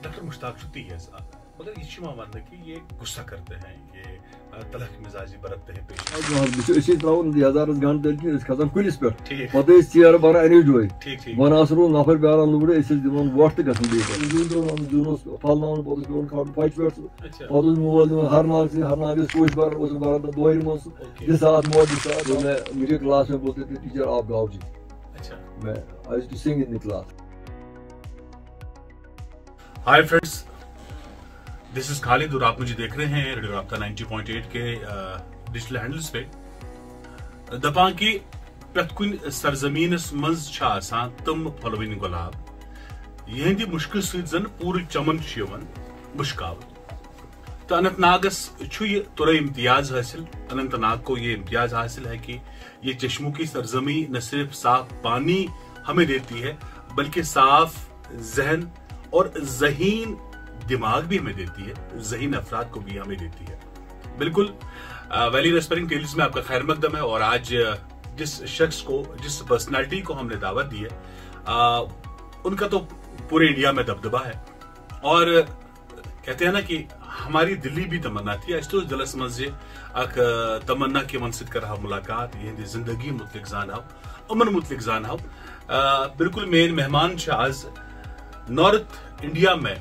Doctor Mushtaq शुती है साहब, मगर ये छिमा वन कि ये गुस्सा करते हैं, ये तलख मिजाजी बरतते हैं पेश। हजारस घंटे खसान कुलिस पे ठीक पे चेयर बना अने जोई ठीक वन रो नफर बेरान लूड़ दिवान वोट तो गन जूनस फलनान पे खा पच पे मोबाइल हरनाग से हरनाग कोश बरान दोहर मज सात मोदी साथ मुझे क्लास में बोलते थे टीचर आप गाओ जी। अच्छा, मैं I used to sing in the class. Hi friends, this is Khalid और आप मुझे देख रहे हैं रेडियो राब्ता 90.8 के डिजिटल हैंडल्स पे। दपा कि प्रत कुन सरजमीनस मज तम फलवन गुलाब यहंद मुश्किल सन पूरे चमन मुश्काव तो अनंतनागस तुरा इम्तियाज हासिल। अनंतनाग को ये इम्तियाज हासिल है कि ये चश्मों की सरजमी न सिर्फ साफ पानी हमें देती है बल्कि साफ जहन और ज़हीन दिमाग भी हमें देती है, ज़हीन अफराद को भी हमें देती है। बिल्कुल वैली रेस्पेरिंग टेल्स में आपका खैर मकदम है। और आज जिस शख्स को, जिस पर्सनालिटी को हमने दावत दी है, उनका तो पूरे इंडिया में दबदबा है। और कहते हैं ना कि हमारी दिल्ली भी तमन्ना थी अस दिलस मज अख तमन्ना के मनसद कर मुलाकात यह जिंदगी मुतलिक जान अमन मुतलिक जान बिल्कुल मेन मेहमान आज नॉर्थ इंडिया में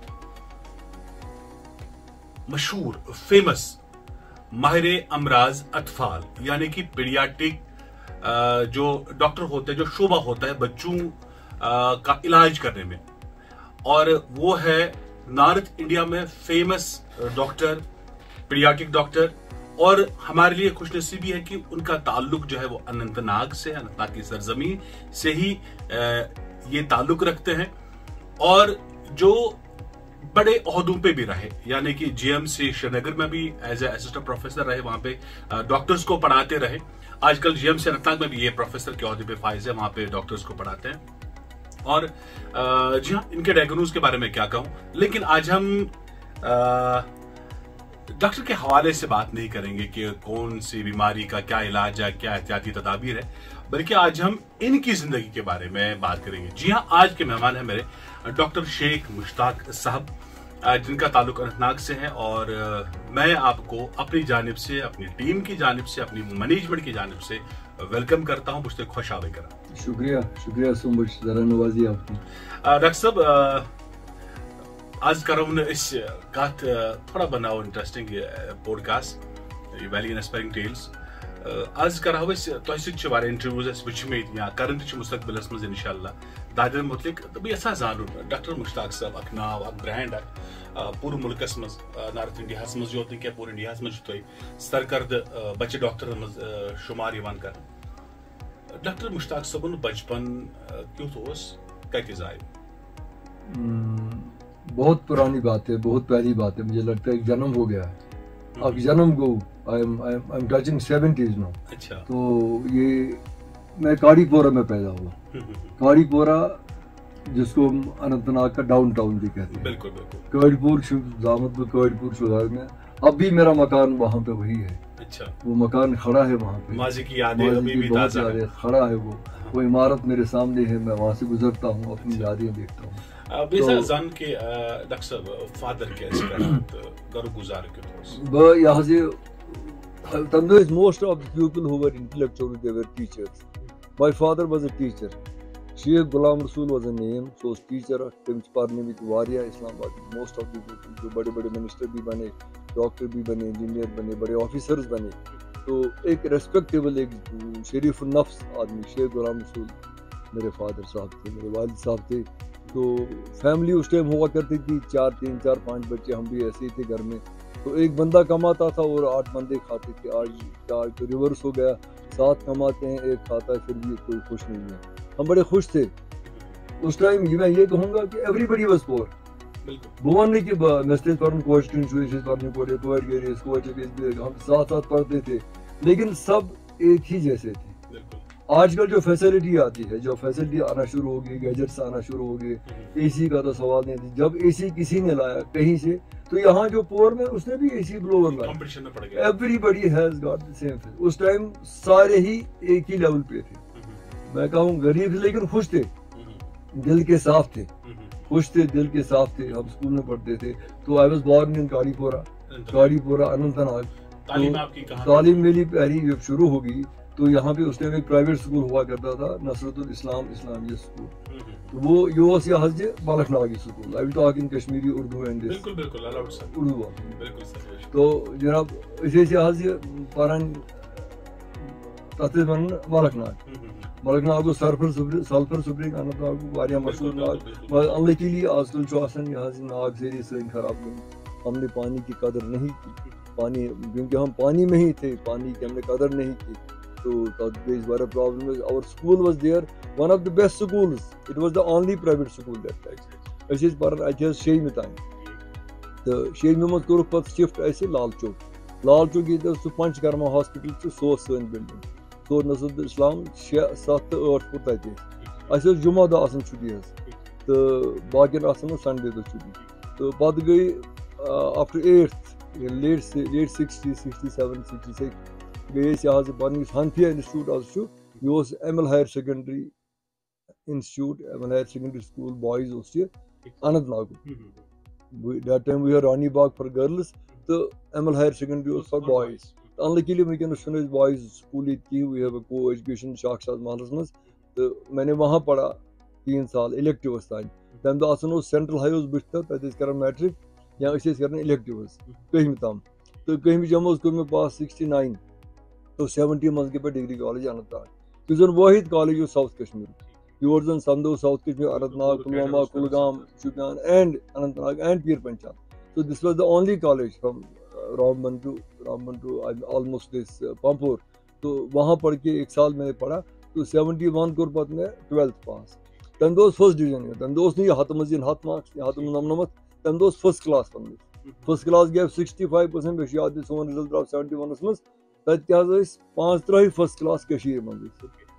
मशहूर फेमस माहिर अमराज अतफाल यानी कि पीडियाट्रिक जो डॉक्टर होते हैं, जो शोबा होता है बच्चों का इलाज करने में, और वो है नॉर्थ इंडिया में फेमस डॉक्टर, पीडियाट्रिक डॉक्टर। और हमारे लिए खुशनसीबी है कि उनका ताल्लुक जो है वो अनंतनाग से, अनंतनाग की सरजमीन से ही ये ताल्लुक रखते हैं। और जो बड़े ओहदों पे भी रहे, यानी कि जीएमसी श्रीनगर में भी एज ए असिस्टेंट प्रोफेसर रहे, वहां पे डॉक्टर्स को पढ़ाते रहे। आजकल जीएमसी अनंतनाग में भी ये प्रोफेसर के ओहदे पे फाइज है, वहां पे डॉक्टर्स को पढ़ाते हैं। और जी हाँ, इनके डायग्नोज के बारे में क्या कहूं, लेकिन आज हम डॉक्टर के हवाले से बात नहीं करेंगे कि कौन सी बीमारी का क्या इलाज है, क्या एहतियाती तदाबीर है, बल्कि आज हम इनकी जिंदगी के बारे में बात करेंगे। जी हाँ, आज के मेहमान है मेरे डॉक्टर शेख मुश्ताक साहब, जिनका ताल्लुक अनंतनाग से है। और मैं आपको अपनी जानिब से, अपनी टीम की जानिब से, अपनी मैनेजमेंट की जानिब से वेलकम करता हूँ, मुझसे खुश आवे करा। शुक्रिया, शुक्रिया सो मच, जरा नवाजी आपकी। डॉक्टर साहब, आज करो इस कत थोड़ा बनाओ इंटरेस्टिंग पॉडकास्ट वैली इंस्पायरिंग टेल्स। आज करो तुम इंटरव्यूज वुचमे या करन मुस्तकबिलस मज इंशाल्लाह दादर मुतलिक बह यसा जान डॉक्टर मुश्ताक साहब अख नाव अख ब्रांड पूरे मुल्कस मज नॉर्थ इंडिया मज योत क्या पूरे इंडिया मज तुम सरकर्द बच्चे डॉक्टर मज शुमार कर। डॉक्टर मुश्ताक साहब बचपन क्यों कत आए? बहुत पुरानी बात है, बहुत पहली बात है, मुझे लगता है जन्म हो गया है, अब जन्म को I am touching 70s now. अच्छा, तो ये मैं काड़ीपोरा में पैदा हुआ। काड़ीपोरा जिसको अनंतनाग का डाउन टाउन भी कहते हैं। बिल्कुल बिल्कुल। काड़ीपुर जामतपुर काड़ीपुर शुगर में अब भी मेरा मकान वहाँ पे वही है। अच्छा, वो मकान खड़ा है वहाँ पे, माजी की यादें अभी भी ताज़ा है, खड़ा है वो इमारत मेरे सामने है, मैं वहाँ से गुजरता हूँ, अपनी यादें देखता हूँ। जान के डॉक्टर साहब फादर कैसे घर गुजार के ब यहाँ से तमदोज most of the people who were intellectual, they were teachers. My father was a teacher. Sheikh Ghulam Rasool was a name, so was teacher. Tims parne with Waria Islamabad, most of the people जो बड़े बड़े minister भी बने, doctor भी बने, engineer बने, बड़े officers बने, तो एक रेस्पेक्टेबल, एक शरीफ नफ्स आदमी शेख गुलाम रसूल मेरे फादर साहब थे, मेरे वालिद साहब थे। तो फैमिली उस टाइम हुआ करती थी 3, 4, 5 बच्चे, हम भी ऐसे ही थे घर में। तो एक बंदा कमाता था और 8 बंदे खाते थे। आज तो रिवर्स हो गया, 7 कमाते हैं, 1 खाता है, फिर भी कोई खुश नहीं है। हम बड़े खुश थे उस टाइम। मैं ये कहूँगा कि एवरीबडी वाज पुअर। भुवन नहीं कि नस्तेज पर हम साथ साथ पढ़ते थे, लेकिन सब एक ही जैसे थे। आजकल जो फैसिलिटी आती है, जो फैसिलिटी आना शुरू हो गई, गैजेट्स आना शुरू हो गए, एसी का तो सवाल नहीं थी। जब एसी किसी ने लाया कहीं से, तो यहाँ जो पुअर में उसने भी एसी ब्लोअर लाया। Everybody has got the same. उस टाइम सारे ही एक ही लेवल पे थे। मैं कहूँ गरीब थे लेकिन खुश थे, दिल के साफ थे। خوش تھے, دل کے صاف تھے. ہم اسکول میں پڑھتے تھے. تو آئی واز بورن ان کاڑی پورہ اننت ناگ. تعلیم میری پہلی جب شروع ہوگی تو یہاں پہ اس ٹائم ایک پرائیویٹ اسکول ہوا کرتا تھا, نصرت الاسلام اسلامیہ اسکول. تو وہ یہ حض بالک ناگی school. I will talk in Kashmiri Urdu and Urdu. تو جناب أسۍ ٲسۍ حظ یہِ پران تتھ ٲسۍ ونان بالک ناگ. بالک ناگ گوٚو سلفر سپرنگ اننت ناگ گوٚو واریاہ مشہور ناگ. مگر انلکیلی آج کل چھُ آسان یہ حظ ناگ سٲری سٲنۍ خراب گٔمٕتۍ. ہم نے پانی کی قدر نہیں کی. پانی کیونکہ ہم پانی میں ہی تھے, پانی کی ہم نے قدر نہیں کی. تو تتھ گٔے واریاہ problem. Our school was there, one of the best schools. It was the only private school that time. أسۍ ٲسۍ پران اَتہِ حظ 6مہِ تام. تہٕ 6مہِ منٛز کوٚرُکھ پتہٕ شفٹ اَسہِ لال چوک. لال چوک ییٚتہِ اوس سُہ پنچکرما ہاسپٹل چھُ سُہ اوس سٲنۍ بلڈنگ. سُہ اوس نصرت الاسلام 6, 7 تہٕ 8 فُٹ تتہِ. اَسہِ ٲس جمعہ دۄہ آسان چھُٹی حظ, تہٕ باقین آسان اوس سنڈے دۄہ چھُٹی. تہٕ پتہٕ گٔے آفٹر 8th late 60s 67 66 گٔے أسۍ یہِ حظ پنُن یُس حنفیہ انسٹِچوٗٹ حظ چھُ, یہِ اوس M L higher secondary institute, M L higher secondary school boys اوس یہِ اننت ناگُک. That time we are Rani Bagh for girls تہٕ ایم ایل ہایر سیکنڈری اوس فار بایز. انلکیلی وٕنکیٚنس چھُنہٕ اَسہِ بایز سکوٗل ییٚتہِ کِہیٖنۍ. وی ہیو اے کو ایجوکیشن شاخساز محلس منٛز. تہٕ میں نے وہاں پڑھا 3 سال الیکٹِوس تانۍ. تمہِ دۄہ آسان اوس سینٹرل ہاے اوس بٕتھِ تہٕ تتہِ ٲسۍ کران میٹرک یا أسۍ ٲسۍ کران الیکٹِوز 5مہِ تام. تہٕ 5مہِ جمٲژ کوٚر مےٚ پاس 69. تو 70 منٛز گٔے پتہٕ ڈگری کالج اننت ناگ, یُس زن وٲحد کالج اوس ساؤتھ کشمیٖرُک. یور زن سمدو south Kashmir, Anant Nag, Pulwama, Kulgam, Shopian and Anant Nag and Pir Panchal. So this was the only college from Ramban to almost this Pampur. تو وہاں پڑھ کے 1 سال میں نے پڑھا. تو 71 کوٚر پتہٕ مےٚ 12th پاس. تمہِ دۄہ اوس فٔسٹ ڈِوِجن. تمہِ دۄہ اوس نہٕ یہِ 100 منٛز یِن 100 مارکس یا 100 منٛز 99. تمہِ دۄہ اوس فٔسٹ کلاس پنُن. فٔسٹ کلاس گٔے 65%. مےٚ چھُ یاد یہِ سون رِزلٹ درٛاو 71 منٛز. تتہِ تہِ حظ ٲسۍ 5-3 فٔسٹ کلاس کٔشیٖرِ منٛز.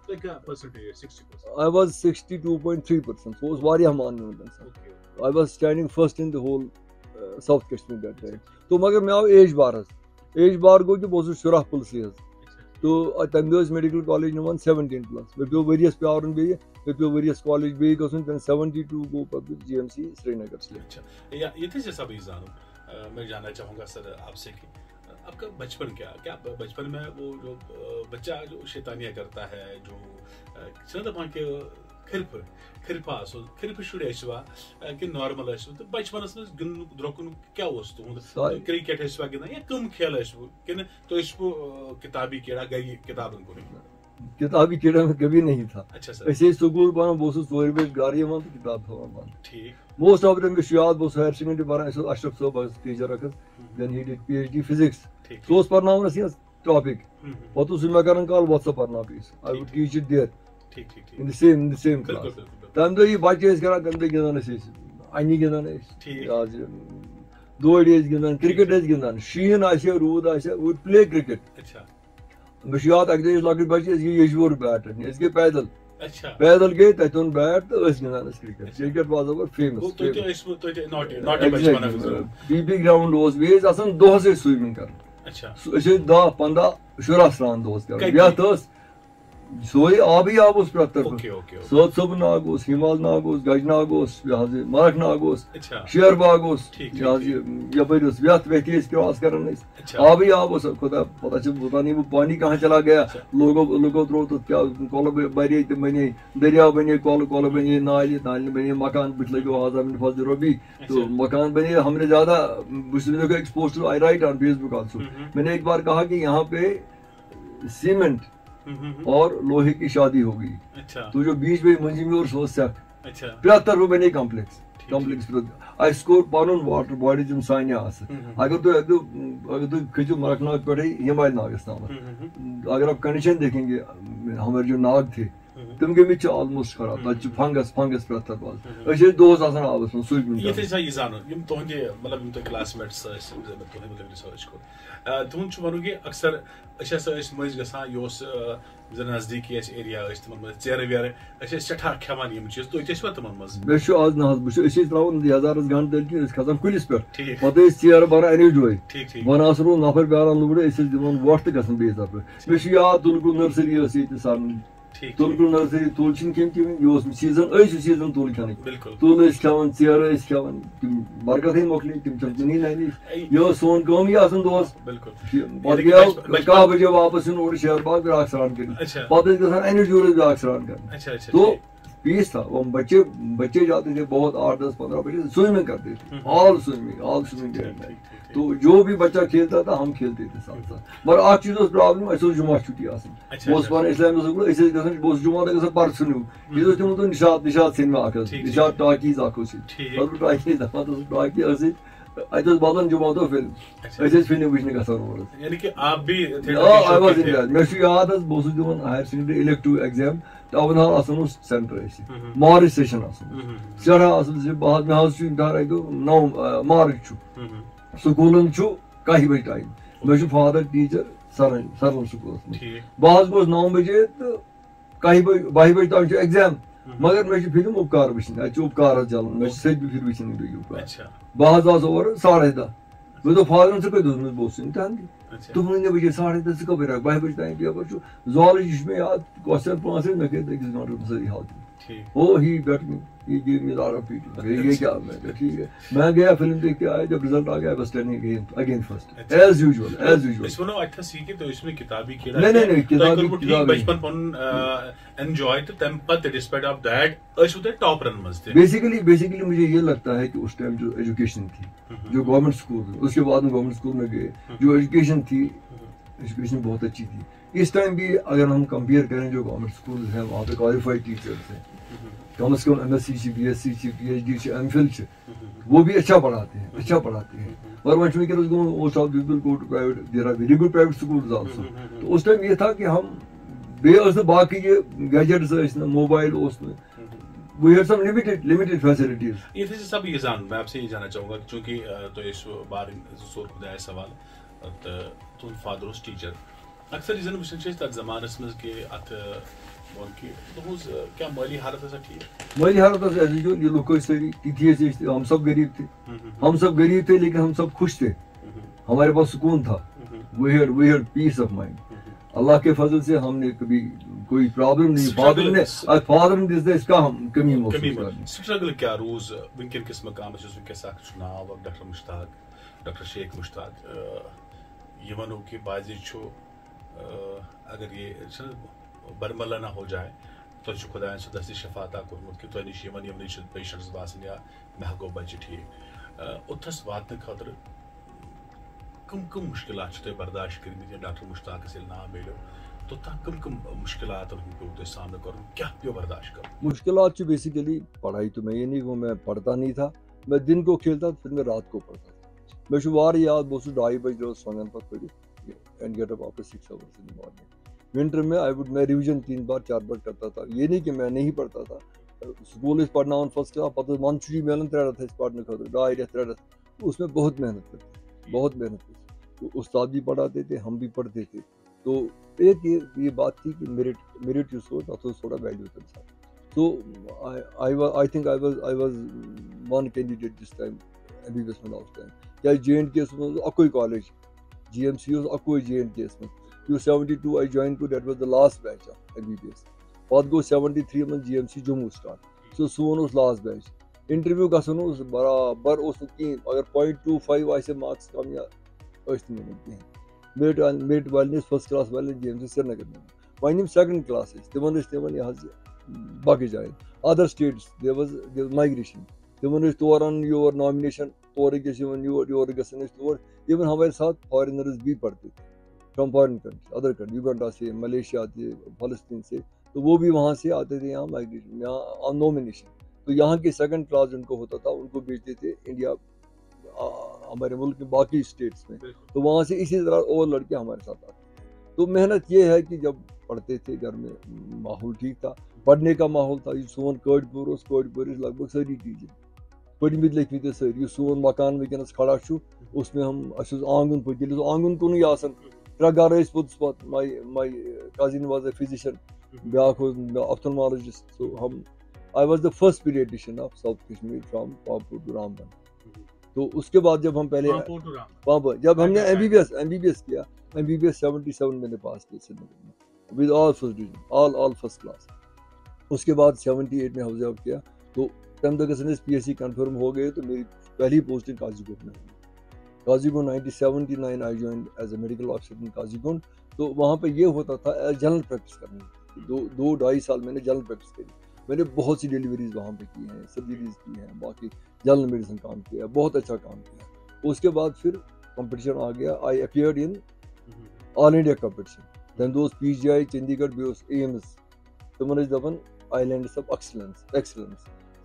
I was 62.3%. سُہ اوس واریاہ ماننہٕ وُنکیٚنس. I was standing first in the whole South Kashmir that time. تو مگر مےٚ آو ایج بار حظ. ایج بار گوٚو کہِ بہٕ اوسُس شُراہ پٕلسٕے حظ. تو تمہِ دۄہ ٲسۍ میڈِکل کالج نِوان 17+. مےٚ پیوٚو ؤریَس پیارُن بیٚیہِ. مےٚ پیوٚو ؤریَس کالج بیٚیہِ گژھُن. 72 گوٚو پتہٕ GMC سرینگر سے. یہ تھے سب میں جاننا چاہوں گا سر آپ سے کہ آپ کا بچپن کیا بچپن میں وہ جو بچہ جو شیطانیاں کرتا ہے, جو دپان کہ کھرپہ شُرۍ ٲسوا کہ نارمل ٲسوا, تو بچپنس منٛز گِنٛدنُک درٛوٚکُن کیٛاہ اوس تُہُنٛد؟ کرکٹ ٲسوا گِنٛدان یا کٕم کھیل ٲسوٕ کِنہٕ تُہۍ ٲسوٕ کِتابی کیڑا گرِ کِتابن کُنٕے؟ کتابی کیڑا میں کبھی نہیں تھا. اچھا سر. أسۍ ٲسۍ سکوٗل پران, بہٕ اوسُس 4 بجے گرٕ یِوان تہٕ کِتاب تھاوان بنٛد. ٹھیٖک. موسٹ آف دم مےٚ چھُ یاد, بہٕ اوسُس ہایر سیکنڈری پران. اَسہِ اوس اشرف صٲب حظ ٹیٖچر اکھ حظ. Then he did PhD physics. سُہ اوس پرناوان اَسہِ حظ ٹاپِک. پتہٕ اوس سُہ مےٚ کران کال وَٹسپ پرناو أسۍ. I would teach it there in the same class. تمہِ دۄہ یہِ بچہِ ٲسۍ کران, تمہِ دۄہ گِنٛدان ٲسۍ أسۍ انہِ گِنٛدان ٲسۍ, دورِ ٲسۍ گِنٛدان, کرکٹ ٲسۍ گِنٛدان. شیٖن آسہِ ہا, روٗد آسہِ ہا, وُڈ پلے کرکٹ. مےٚ چھُ یاد اکہِ دۄہ ٲسۍ لۄکٕٹۍ بچہِ, أسۍ گٔے یجبور بیٹ رٹنہِ. أسۍ گٔے پیدل گٔے تتہِ اوٚن بیٹ تہٕ ٲسۍ گِنٛدان أسۍ cricket. Cricket was over famous. BB ground اوس. بیٚیہِ ٲسۍ آسان دۄہس ٲسۍ سُومِنٛگ کران. أسۍ ٲسۍ 10, 15, 16 سران دۄہس کران. یتھ ٲس سورُے آبٕے آب اوس پرٛٮ۪تھ طرفہٕ. صٲب صٲبُن ناگ اوس, ہِمال ناگ اوس, گجہِ ناگ اوس, یہِ حظ یہِ مرک ناگ اوس, شیر باغ اوس, یہِ حظ یہِ یپٲرۍ اوس ویٚتھ ویٚتھِ ٲسۍ کراس کران أسۍ. آبٕے آب اوس. خدا پتہ چھُ پتہ نہیں وہ پانی کہاں چلا گیا. لوگو ترٛوو تتھ کیٛاہ کۄلہٕ بنے تِم بنے, دٔریاو بنے, کۄلہٕ بنے, نالہِ بنے, مکان بٕتھِ لگیو آزاد من فضل ربی. تو مکان بنے ہم نے زیادہ, بہٕ چھُس expose to, I write on Facebook also. میں نے ایک بار کہا کہ یہاں پہ سیمنٹ اور لوہے کی شادی ہو گئی. تو جو بیچ میں منجی میں اور سو سیٹ پرٛٮ۪تھ طرفہٕ بنے کمپلیکس. اَسہِ کوٚر پنُن واٹر باڈیٖز یِم سانہِ آسہٕ. اگر تُہۍ کھٔسِو مرک ناگ پٮ۪ٹھٕے ہِمالہِ ناگس تامتھ, اگر آپ کنڈیشن دیکھیں گے ہمارے جو ناگ تھے تِم گٔمٕتۍ چھِ آلموسٹ خراب. تتہِ چھُ فنگس پرٛٮ۪تھ طرفہٕ آز. أسۍ ٲسۍ دۄہس آسان آبس منٛز سُوِمِنٛگ. یہ زانُن یِم تُہنٛدِ مطلب یِم تۄہہِ کلاس میٹس ٲسۍ, تُہنٛد رِسٲرٕچ کوٚر, تُہُنٛد چھُ وَنُن کہِ اکثر أسۍ ہسا ٲسۍ مٔنٛزۍ گژھان, یہِ اوس زن نزدیٖکی اَسہِ ایریا ٲسۍ تِمن منٛز ژیرٕ ویرٕ, أسۍ ٲسۍ سٮ۪ٹھاہ کھٮ۪وان یِم چیٖز. تُہۍ تہِ ٲسوا تِمن منٛز؟ مےٚ چھُ آز نہ حظ, بہٕ چھُس أسۍ ٲسۍ تراوان یزارس گنٛڈ تٔلۍ کِنۍ, أسۍ کھسان کُلِس پٮ۪ٹھ, پتہٕ ٲسۍ ژیرٕ بران اَنے جوے, وۄنۍ آسان اوس نفر پیاران لُگرٕ, أسۍ ٲسۍ دِوان وۄٹھ تہٕ گژھان بیٚیِس نفرٕ. مےٚ چھُ یاد تُلگُل نرسری ٲس ییٚتہِ سرن تلکل نرسری تل چھنہٕ کھیٚنۍ تِم یہِ اوس سیٖزن أسۍ سیٖزن تُل کھٮ۪نٕکۍ تُل ٲسۍ کھٮ۪وان ژیرٕ ٲسۍ کھٮ۪وان تِم برکتٕے مۄکلے تِم چھنہٕ کُنی ننہِ یہِ ٲس سون کٲمٕے آسان دۄہس پتہٕ گٔیو کاہ بجے واپس یُن اورٕ شہر باغ بیٛاکھ سران کٔرِتھ پتہٕ ٲسۍ گژھان اینہِ جوٗر ٲسۍ بیٛاکھ سران کران تو پیس تھا وہ بچے جاتے تھے بہت 8-10-15 بجے سوئمنگ کرتے تھے آل سوئمنگ تو جو بھی بچہ کھیلتا تھا ہم کھیلتے تھے ساتھ ساتھ مگر اکھ چیز اوس پرابلم اسہِ اوس جمعہ چھُٹی آسان بہٕ اوسُس پران اسلامک سکوٗل أسۍ ٲسۍ گژھان بہٕ اوسُس جمعہ دۄہ گژھان پرژھنہِ ییٚتہِ اوس تِمو دوٚپ نشاد سینما اکھ حظ نشاد ٹاکیٖز اکھ اوس ییٚتہِ ٹاکیٖز دپان اوس ٹاکی ٲس ییٚتہِ اتہِ اوس بدلان جمعہ دۄہ فِلم أسۍ ٲسۍ فِلم وٕچھنہِ گژھان اور مےٚ چھُ یاد حظ بہٕ اوسُس دِوان higher secondary elective exam town hall آسان اوس سینٹر اسہِ مارچ سیشن آسان سٮ۪ٹھاہ اصل زِ مےٚ حظ چھُ امتحان اکہِ دۄہ 9 مارچ چھُ سکوٗلن چھُ 1 بجہِ ٹایم مےٚ چھُ فادر ٹیٖچر سرن سکوٗلس منٛز بہٕ حظ گوٚوس 9 بجے تہٕ 12 بجہِ تام چھُ ایگزام مگر مےٚ چھِ فِلم اُپکار وٕچھِنۍ اَتہِ چھُ اُپکار حظ چلان مےٚ چھِ سٔتمہِ پھِرِ وٕچھِنۍ بیٚیہِ اُپکار بہٕ حظ آس اور 10:30 مےٚ دوٚپ فادرن ژٕ کَتہِ اوسمُت بہٕ اوسُس امتحان دِنہِ دوٚپُن مےٚ بجے 10:30 ژٕ کپٲرۍ آکھ 12 بجہِ تام پیپر چھُ زالجی چھُ مےٚ یاد کوسچن 5 ٲسۍ مےٚ کٔرۍ أکِس گنٹس سٲری حل او ہی بیٹھ می یہ گیو می لاٹ آف پیٹی یہ کیا میں ٹھیک ہے میں گیا فلم دیکھ کے آیا جب رزلٹ آ گیا بس turning again first as usual اس ونو اتھ سیکھ تو اس میں کتابی کھیل نہیں کتابی بچپن پن انجوائے تو تم پت ڈسپائٹ آف دیٹ اس ہوتے ٹاپ رن مز تھے بیسیکلی مجھے یہ لگتا ہے کہ اس ٹائم جو ایجوکیشن تھی جو گورنمنٹ اسکول اس کے بعد میں گورنمنٹ اسکول میں گئے جو ایجوکیشن تھی ایجوکیشن بہت اچھی تھی اس ٹائم بھی اگر ہم کمپیئر کریں جو گورنمنٹ اسکول ہیں وہاں پہ کوالیفائڈ ٹیچرس ہیں کم از کم MS C B S C P H D MPhil وہ بھی اچھا پڑھاتے ہیں اور وہاں ونکس go most of people go to private there are very good private schools also تو اس ٹائم یہ تھا کہ ہم بیٚیہِ باقی یہ گیجٹس ٲسۍ نہٕ موبائل اوس نہٕ we had some limited facilities. یہ تھے سب یہ جان میں آپ سے یہ جاننا چاہوں گا چونکہ تو اس بار سور خدا ہے سوال تو فادر اس ٹیچر اکثر یہ وچھان چھِ تتھ زمانس منٛز کہ اتھ وون کہ تہنٛز کیا مٲلی حالت ٲسا ٹھیک مٲلی حالت ٲس ایز یوٗجول یہ لُکھ ٲسۍ سٲری تِتھی ٲسۍ ہم سب غریب تھے لیکن ہم سب خوش تھے ہمارے پاس سکون تھا we had peace of mind. اللہ کے فضل سے ہم نے کبھی کوئی پرابلم نہیں فادر نے دس اس کا ہم کمی محسوس کریں. سٹرگل کیا روز ونکن کس مقامس یُس ونکس اکھ ناو ڈاکٹر مشتاق ڈاکٹر شیخ مشتاق یہ ونو کہ بازی چھُ اگر یہ برملا نہ ہو جائے تو خدا سو دست شفا عطا کورمت کہ تہ نش یمن پیشنٹس باسان یا مے ہکو بچہ ٹھیک اوتھس واتنہٕ خٲطرٕ کم مشکلات تھی برداشت کرمت ڈاکٹر مشتاقس ییٚلہِ ناو میلیو تو تتھ کم مشکلات پیو تہ سامنا کرن کیا پیو برداشت کرن. مشکلات بیسیکلی پڑھائی تو میں یہ نہیں میں پڑھتا نہیں تھا میں دن کو کھیلتا پھر میں رات کو پڑھتا تھا. میں وار یاد بہت 2:30 بجے روز سوگان پتہ پڑھت and get up after 6 hours in the morning. Winter میں ریویژن 3 بار 4 بار کرتا تھا. یہ نہیں کہ میں نہیں پڑھتا تھا سکول پڑھناون فرسٹ کلاس پتہ ون چھٹی ملان 3 رٮ۪تھ پڑھنے خاطر 2.5 رٮ۪تھ 3 رٮ۪تھ اس میں بہت محنت کرتے تو استاد بھی پڑھاتے تھے ہم بھی پڑھتے تھے. تو ایک یہ بات تھی کہ میرٹ جو سو تھا تھوڑا ویلیو تھا. تو I think I was one candidate this time MBBS میں اس ٹائم کیا JNK اکوئی کالج GMC اکوئی JNK میں 72 I joined that was the last batch of MBBS. پتہٕ گوٚو 73 من GMC جموں سٹارٹ سون اوس لاسٹ بیچ. انٹرویو گژھُن اوس برابر اوس نہٕ کِہیٖنۍ اگر 0.25 آسہِ مارکس کم یا ٲسۍ نہٕ مِلان کِہیٖنۍ. میٹ والٮ۪ن ٲسۍ فرسٹ کلاس والٮ۪ن GMC سرینگر میں وۄنۍ یِم سیکنڈ کلاس ٲسۍ تِمن ٲسۍ تِمن یہِ حظ باقٕے جایَن other states there was migration تِمن ٲسۍ تورٕ اَنُن یور نامنیشن تورٕکۍ ٲسۍ یِوان یورٕ گژھان ٲسۍ تور even ہمارے ساتھ فارینرز بھی پڑھتے تھے from foreign country other country Uganda سے ملیشیا سے فلسطین سے تو وہ بھی وہاں سے آتے تھے یہاں مائگریشن یہاں نامنیشن. تو یہاں کے سیکنڈ کلاس جن کو ہوتا تھا ان کو بھیجتے تھے انڈیا ہمارے ملک میں باقی اسٹیٹس میں. تو وہاں سے اسی طرح اور لڑکے ہمارے ساتھ آتے. تو محنت یہ ہے کہ جب پڑھتے تھے گھر میں ماحول ٹھیک تھا پڑھنے کا ماحول تھا. یہ سون کوڑ پور لگ بھگ ساری ٹیچر پٔرمٕتۍ لیکھمٕتۍ ٲسۍ سٲری. یُس سون مکان وٕنکیٚنس کھڑا چھُ اس میں ہم اَسہِ اوس آنگُن پٔتۍ ییٚلہِ اوس آنگُن کُنُے آسان 3 گرٕ ٲسۍ پوٚتُس پتہٕ my cousin was a physician بیٛاکھ اوس ophthalmologist. so I was the first pediatrician of South Kashmir from Pampur to Ramban. تو اس کے بعد جب ہم پہلے جب ہم نے MBBS کیا MBBS 77 میں نے پاس کیا سری نگر میں with all first division, all first class. اس کے بعد 78 میں ہاؤس آؤٹ کیا تو تم تک PSC کنفرم ہو گئے تو میری پہلی پوسٹنگ قاضی گنڈ میں ہوئی. Qazi Gund 1979 I joined as a medical officer in Qazi Gund. تو وہاں پہ یہ ہوتا تھا جنرل پریکٹس کرنی. 2-2.5 سال میں نے جنرل پریکٹس کری. میں نے بہت سی ڈیلیوریز وہاں پہ کی ہیں, سرجریز کی ہیں, باقی جنرل میڈیسن کام کیا, بہت اچھا کام کیا. اس کے بعد پھر کمپٹیشن آ گیا. I appeared in all India competition. Then those PGI Chandigarh بیوس ایمز تمن ٲسۍ دپان آئیلینڈس آف ایکسلنس.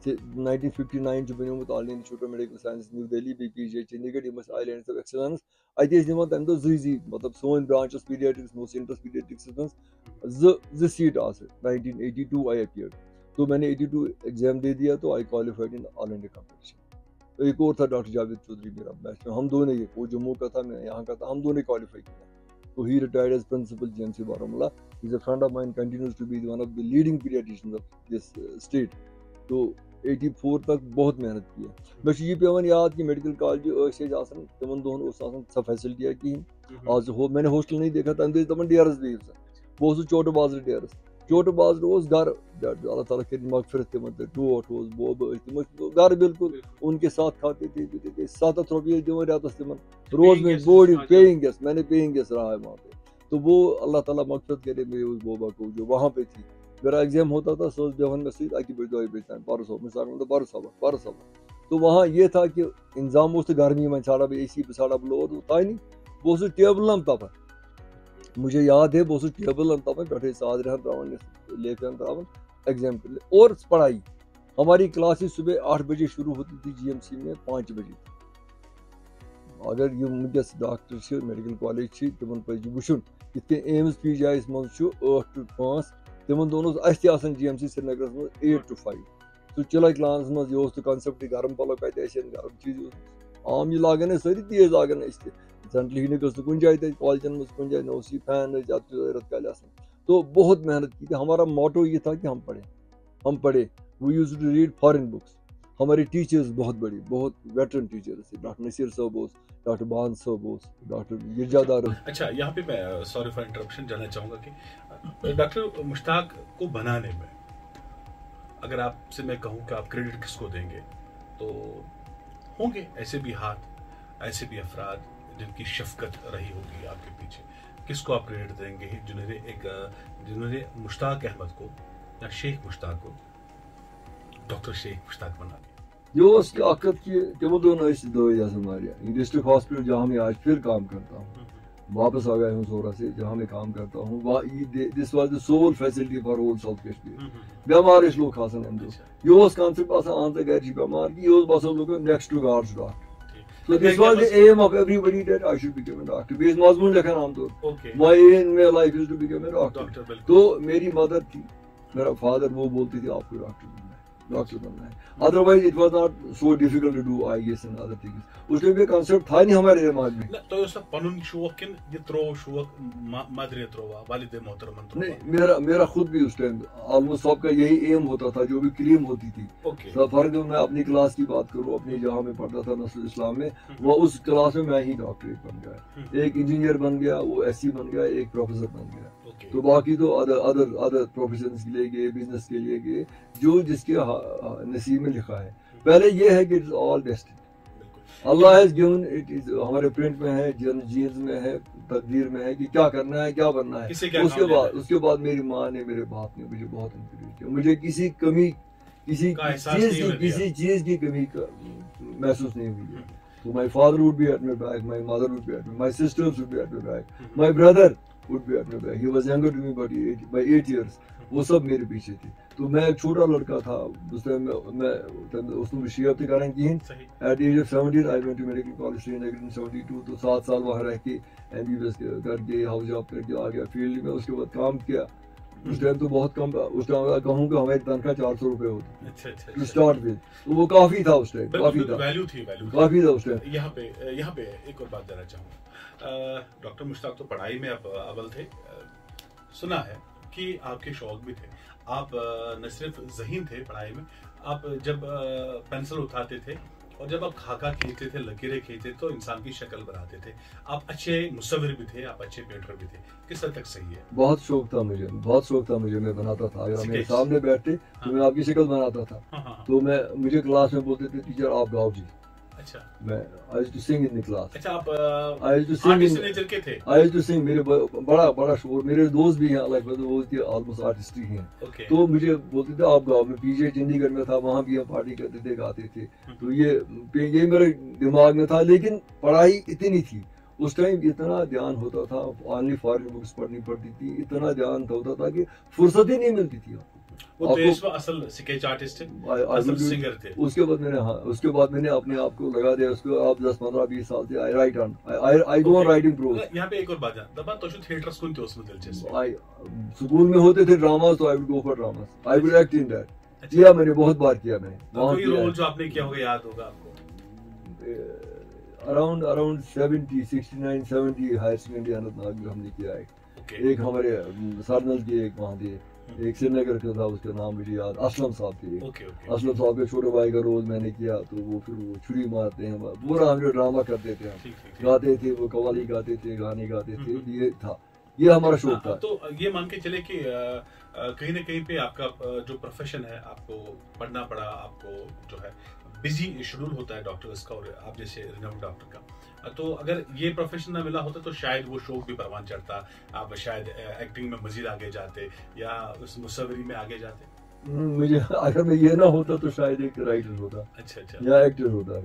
1959 چھُ بنیومُت all India institute of medical science new Delhi, بیٚیہِ PGI چندی گڑھ, یِم ٲسۍ آئیلینڈس آف ایکسلنس. اَتہِ ٲسۍ دِوان تَمہِ دۄہ زٕے مطلب سون برانچ اوس پیڈیاٹرکس میں اوس انٹرسٹ پیڈیاٹرکسس منٛز زٕ سیٖٹ آسہٕ. 1982 آئی اپیئرڈ. تو میں نے 82 ایگزام دے دیا تو I qualified in all India competition. ایک اور تھا ڈاکٹر جاوید چودھری میرا بیچ میں, ہم دونوں یہ, وہ جموں کا تھا میں یہاں کا تھا, ہم دونوں کوالیفائی کیا. تو he retired as principal GMC Baramulla. He is a friend of mine, continues to be one of the leading pediatricians of this state. تو 84 تک بہت محنت کی ہے. مےٚ چھُ یہِ پیوان یاد کہ میڈیکل کالج ٲسۍ أسۍ آسان تِمن دۄہن اوس آسان سۄ فیسلٹیا کِہیٖنۍ. آز میں نے ہاسٹل نہیں دیکھا, تَمہِ دۄہ ٲسۍ دَپان ڈیرس بِہِو سا. بہٕ اوسُس چوٹہٕ بازرٕ ڈیرس. چوٹہٕ بازرٕ اوس گرٕ, اللہ تعالیٰ کٔرِنۍ مغفرت تِمن تہِ, ٹوٹھ اوس, بوبہٕ ٲسۍ, تِم ٲسۍ گرٕ بالکل. ان کے ساتھ کھاتے تھے پیتے تھے. 7 رۄپیہِ ٲسۍ دِوان رٮ۪تس تِمن روز میں بورڈنگ پیئنگ گیس. میں نے پیئنگ گیس رہا ہے وہاں پہ. تو وہ اللہ تعالیٰ مغفرت کرے میرے اس بوبا کو جو وہاں پہ تھی. میرا ایگزام ہوتا تھا, سو بیہن میں سۭتۍ اکہِ بجہِ 2 بجہِ تام پرس پرس. تو وہاں یہ تھا کہ انظام اوس تہٕ گرمی منٛز ژھانڈا بہٕ AC بہٕ ژھانڈا بہٕ لوڈ تانۍ نہیں. بہٕ اوسُس ٹیبلن تپان, مجھے یاد ہے بہٕ اوسُس ٹیبلن تپان, پٮ۪ٹھے صادرہن تراوان, لیکن تراوان ایگزام کے لیے. اور پڑھائی ہماری کلاسز صبح 8 بجے شروع ہوتی تھی GMC میں 5 بجے. اگر یِم وٕنکیٚس ڈاکٹر چھِ میڈیکل کالج چھِ تِمن پزِ وٕچھُن یِتھ کٔنۍ ایمز PGI یس منٛز چھُ 8 to 5, تِمن دۄہن اوس اَسہِ تہِ آسان GMC سرینگرس منٛز 8 to 5. سُہ چِلے کلانس منٛز یہِ اوس نہٕ کنسیپٹ گرم پلو کتہِ آسن, گرم چیٖز اوس عام, یہِ لاگان ٲسۍ سٲری تیز لاگان أسۍ تہِ. سینٹرل ہیٖٹنگ ٲس نہٕ کُنہِ جایہِ تتہِ کالجن منٛز, کُنہِ جایہِ نہ اوس یہِ فین ٲسۍ زیادٕ رٮ۪تہٕ کالہِ آسان. تو بہت محنت کی تھی. ہمارا موٹو یہ تھا کہ ہم پڑھے. We use to read foreign books. ہمارے ٹیچرز بہت بڑے, بہت ویٹرن ٹیچرز تھے. ڈاکٹر نصیر صاحب اوس, ڈاکٹر بان صاحب اوس, ڈاکٹر گرجادار. اچھا, یہاں پہ میں سوری فار انٹرپشن جاننا چاہوں گا کہ ڈاکٹر مشتاق کو بنانے میں اگر آپ سے میں کہوں کہ آپ کریڈٹ کس کو دیں گے, تو ہوں گے ایسے بھی ہاتھ, ایسے بھی افراد جن کی شفقت رہی ہوگی آپ کے پیچھے. کس کو آپ کریڈٹ دیں گے جنہوں نے مشتاق احمد کو یا شیخ مشتاق کو ڈاکٹر شیخ مشتاق بنا دیا؟ یہ اس کی عقد کی تمو دونوں اس دوائی ہمارے ڈسٹرکٹ ہاسپٹل جہاں میں آج پھر کام کرتا ہوں, واپس آ گیا ہوں سورا سے جہاں میں کام کرتا ہوں. This was the civil facility for whole south Kashmir. بیمار ٲسۍ لوٗکھ آسان اَمہِ دۄہ. یہِ اوس کانسیپٹ آسان اہن سا گرِ چھِ بیمار, یہِ اوس باسان لوٗکن next to God's doctor. So this was the aim of everybody that I should become a doctor. بیٚیہِ ٲسۍ مضموٗن لیکھان عام طور my aim in my life is to become a doctor. تو میری مدر تھی, میرا فادر وہ بولتی تھی آپ کو ڈاکٹر بننا ہے, ڈاکٹر بننا ہے. Otherwise it was not so difficult to do IAS and other things. اس ٹائم یہ کانسیپٹ تھا نہیں ہمارے دماغ میں. تو یہ سب پنن شوق کن یہ ترو شوق مدر تروا والد محترم تروا؟ نہیں, میرا خود بھی اس ٹائم آلموسٹ سب کا یہی ایم ہوتا تھا, جو بھی کریم ہوتی تھی. فرق میں اپنی کلاس کی بات کروں, اپنی جہاں میں پڑھتا تھا نصر اسلام میں, وہ اس کلاس میں ہی ڈاکٹریٹ بن گیا. ایک انجینئر بن گیا, وہ SC بن گیا, ایک پروفیسر بن گیا. تو باقی تو ادر پروفیشنز کے لیے گئے, بزنس کے لیے گئے, جو جس کے نصیب میں لکھا ہے. پہلے یہ ہے کہ it is all destiny. Allah has given it is, ہمارے پرنٹ میں ہے, جینز میں ہے, تقدیر میں ہے کہ کیا کرنا ہے, کیا بننا ہے. اس کے بعد میری ماں نے, میرے باپ نے مجھے بہت انکریج کیا. مجھے کسی کمی, کسی چیز کی کمی محسوس نہیں ہوئی. So my father would be at my back, my mother would be at my sisters would be at my back, my brother would be at my back. He was younger to me by 8 years. وہ سب میرے پیچھے تھے. تو میں ایک چھوٹا لڑکا تھا اس ٹائم, میں اس میں شیئر تھی کریں کہیں. At age of 17 I went to medical college Srinagar in 72. تو 7 سال وہاں رہ کے MBBS کر کے ہاؤس جاب کر کے آ گیا فیلڈ میں. اس کے بعد کام کیا. اس ٹائم تو بہت کم, اس ٹائم کہوں کہ ہماری تنخواہ 400 روپے ہوتی ٹو اسٹارٹ ود. تو وہ کافی تھا اس ٹائم, کافی تھا, کافی تھا اس ٹائم. یہاں پہ ایک اور بات دینا چاہوں گا. ڈاکٹر مشتاق تو پڑھائی میں اب اول تھے, سنا ہے کہ آپ کے شوق بھی تھے. آپ نہ صرف ذہین تھے پڑھائی میں, آپ جب پینسل اٹھاتے تھے اور جب آپ خاکہ کھینچتے تھے، لکیریں کھینچتے تو انسان کی شکل بناتے تھے. آپ اچھے مصور بھی تھے، آپ اچھے پینٹر بھی تھے. کس حد تک صحیح ہے؟ بہت شوق تھا مجھے، بہت شوق تھا مجھے. میں بناتا تھا، اگر میرے سامنے بیٹھتے تو میں آپ کی شکل بناتا تھا. تو مجھے کلاس میں بولتے تھے ٹیچر آپ گاؤ جی. اچھا. میں I used to sing in the class. اچھا آپ I used to sing artist in nature کے تھے. I used to sing. میرے بڑا شور. میرے دوست بھی ہیں لائک وہ آلموسٹ آرٹسٹ ہی ہیں. تو مجھے بولتے تھے آپ گاؤ. میں پی جے چنڈی گڑھ میں تھا، وہاں بھی ہم پارٹی کرتے تھے، گاتے تھے. تو یہ میرے دماغ میں تھا. لیکن پڑھائی اتنی تھی اس ٹائم، اتنا دھیان ہوتا تھا، اونلی فارن بکس پڑھنی پڑتی تھی، اتنا دھیان ہوتا تھا کہ فرصت ہی نہیں ملتی تھی. وہ دیش میں اصل اسکیچ آرٹسٹ تھے، اصل سنگر تھے. اس کے بعد میں نے اپنے آپ کو لگا دیا. اس کو آپ 10-15-20 سال سے I go on writing prose. یہاں پہ ایک اور بات ہے دبا تو تھیٹرس کن تھی اس میں دلچسپی. اسکول میں ہوتے تھے ڈراماز تو I would go for dramas. I would act in that. کیا میں نے بہت بار کیا. میں نے کوئی رول جو آپ نے کیا ہوگا یاد ہوگا آپ کو؟ around 69-70 higher secondary Anant Nag میں ہم نے کیا ہے. ایک ہمارے سرنل کے ایک وہاں تھے، ایک سری نگر کا تھا، اس کا نام مجھے یاد، اسلم صاحب تھے. اسلم صاحب کے چھوٹے بھائی کا رول میں نے کیا. تو وہ پھر وہ چھری مارتے ہیں، پورا ہم جو ڈرامہ کرتے تھے، ہم گاتے تھے، وہ قوالی گاتے تھے، گانے گاتے تھے. یہ تھا، یہ ہمارا شوق تھا. تو یہ مان کے چلے کہ کہیں نہ کہیں پہ آپ کا جو پروفیشن ہے، آپ کو پڑھنا پڑا، آپ کو جو ہے بزی شیڈول ہوتا ہے ڈاکٹرس کا، اور آپ جیسے ریناؤنڈ ڈاکٹر کا. تو اگر یہ پروفیشن نہ ملا ہوتا تو شاید وہ شوق بھی پروان چڑھتا، آپ شاید ایکٹنگ میں مزید آگے جاتے یا اس مصوری میں آگے جاتے. مجھے اگر میں یہ نہ ہوتا تو شاید ایک رائٹر ہوتا. اچھا یا ایکٹر ہوتا.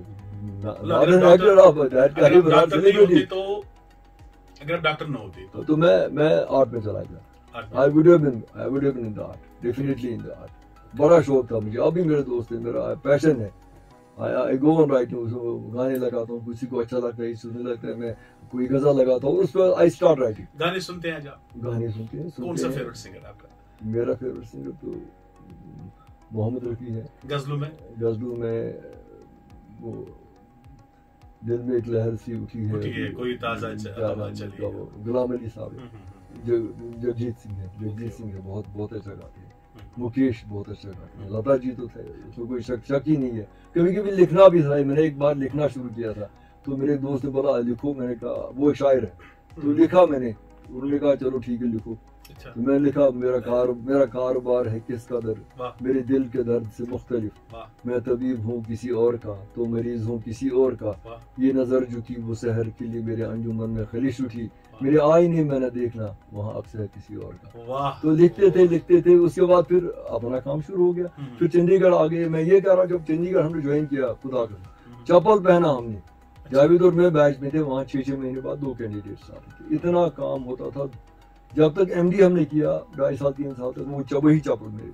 اگر آپ ڈاکٹر نہ ہوتے تو میں آرٹ میں چلا گیا. I would have been in the art, definitely in the art. بڑا شوق تھا مجھے. ابھی میرے دوست ہیں، میرا پیشن ہے. I go on writing. گانے لگاتا ہوں، کسی کو اچھا لگتا ہے، سننے لگتا ہے، میں کوئی غزل لگاتا ہوں، اس پر I start writing. گانے سنتے ہیں آپ؟ گانے سنتے ہیں. کون سا فیوریٹ سنگر آپ کا؟ میرا فیوریٹ سنگر تو محمد رفیع ہے. غزلوں میں وہ دل میں ایک لہر سی اٹھی ہے، کوئی تازہ غلام علی صاحب ہے. جگجیت سنگھ ہے، بہت اچھا گاتے ہیں. مکیش بہت اچھا گاتے ہیں. لتا جی تو تھے، اس میں کوئی شک ہی نہیں ہے. کبھی کبھی لکھنا بھی تھا. میں نے ایک بار لکھنا شروع کیا تھا تو میرے دوست نے بولا لکھو. میں نے کہا، وہ شاعر ہے تو لکھا میں نے. انہوں نے کہا چلو ٹھیک ہے لکھو. تو میں نے لکھا، میرا کاروبار ہے کس قدر، میرے دل کے درد سے مختلف. میں طبیب ہوں کسی اور کا، تو مریض ہوں کسی اور کا. یہ نظر جو تھی وہ سحر کے لیے میرے انجمن میں خلش اٹھی. میرے آئینے میں نہ دیکھنا، وہاں اکثر کسی اور کا. تو لکھتے تھے. اس کے بعد پھر اپنا کام شروع ہو گیا. پھر چنڈی گڑھ آ گئے. میں یہ کہہ رہا، جب چنڈی گڑھ ہم نے جوائن کیا، خدا کا چپل پہنا ہم نے. جاوید اور میں بیچ میں تھے. وہاں 6 مہینے بعد 2 کینڈیڈیٹس آتے تھے. اتنا کام ہوتا تھا. جب تک ایم ڈی ہم نے کیا 2.5 سال 3 سال تک، وہ وہی چپل میرے.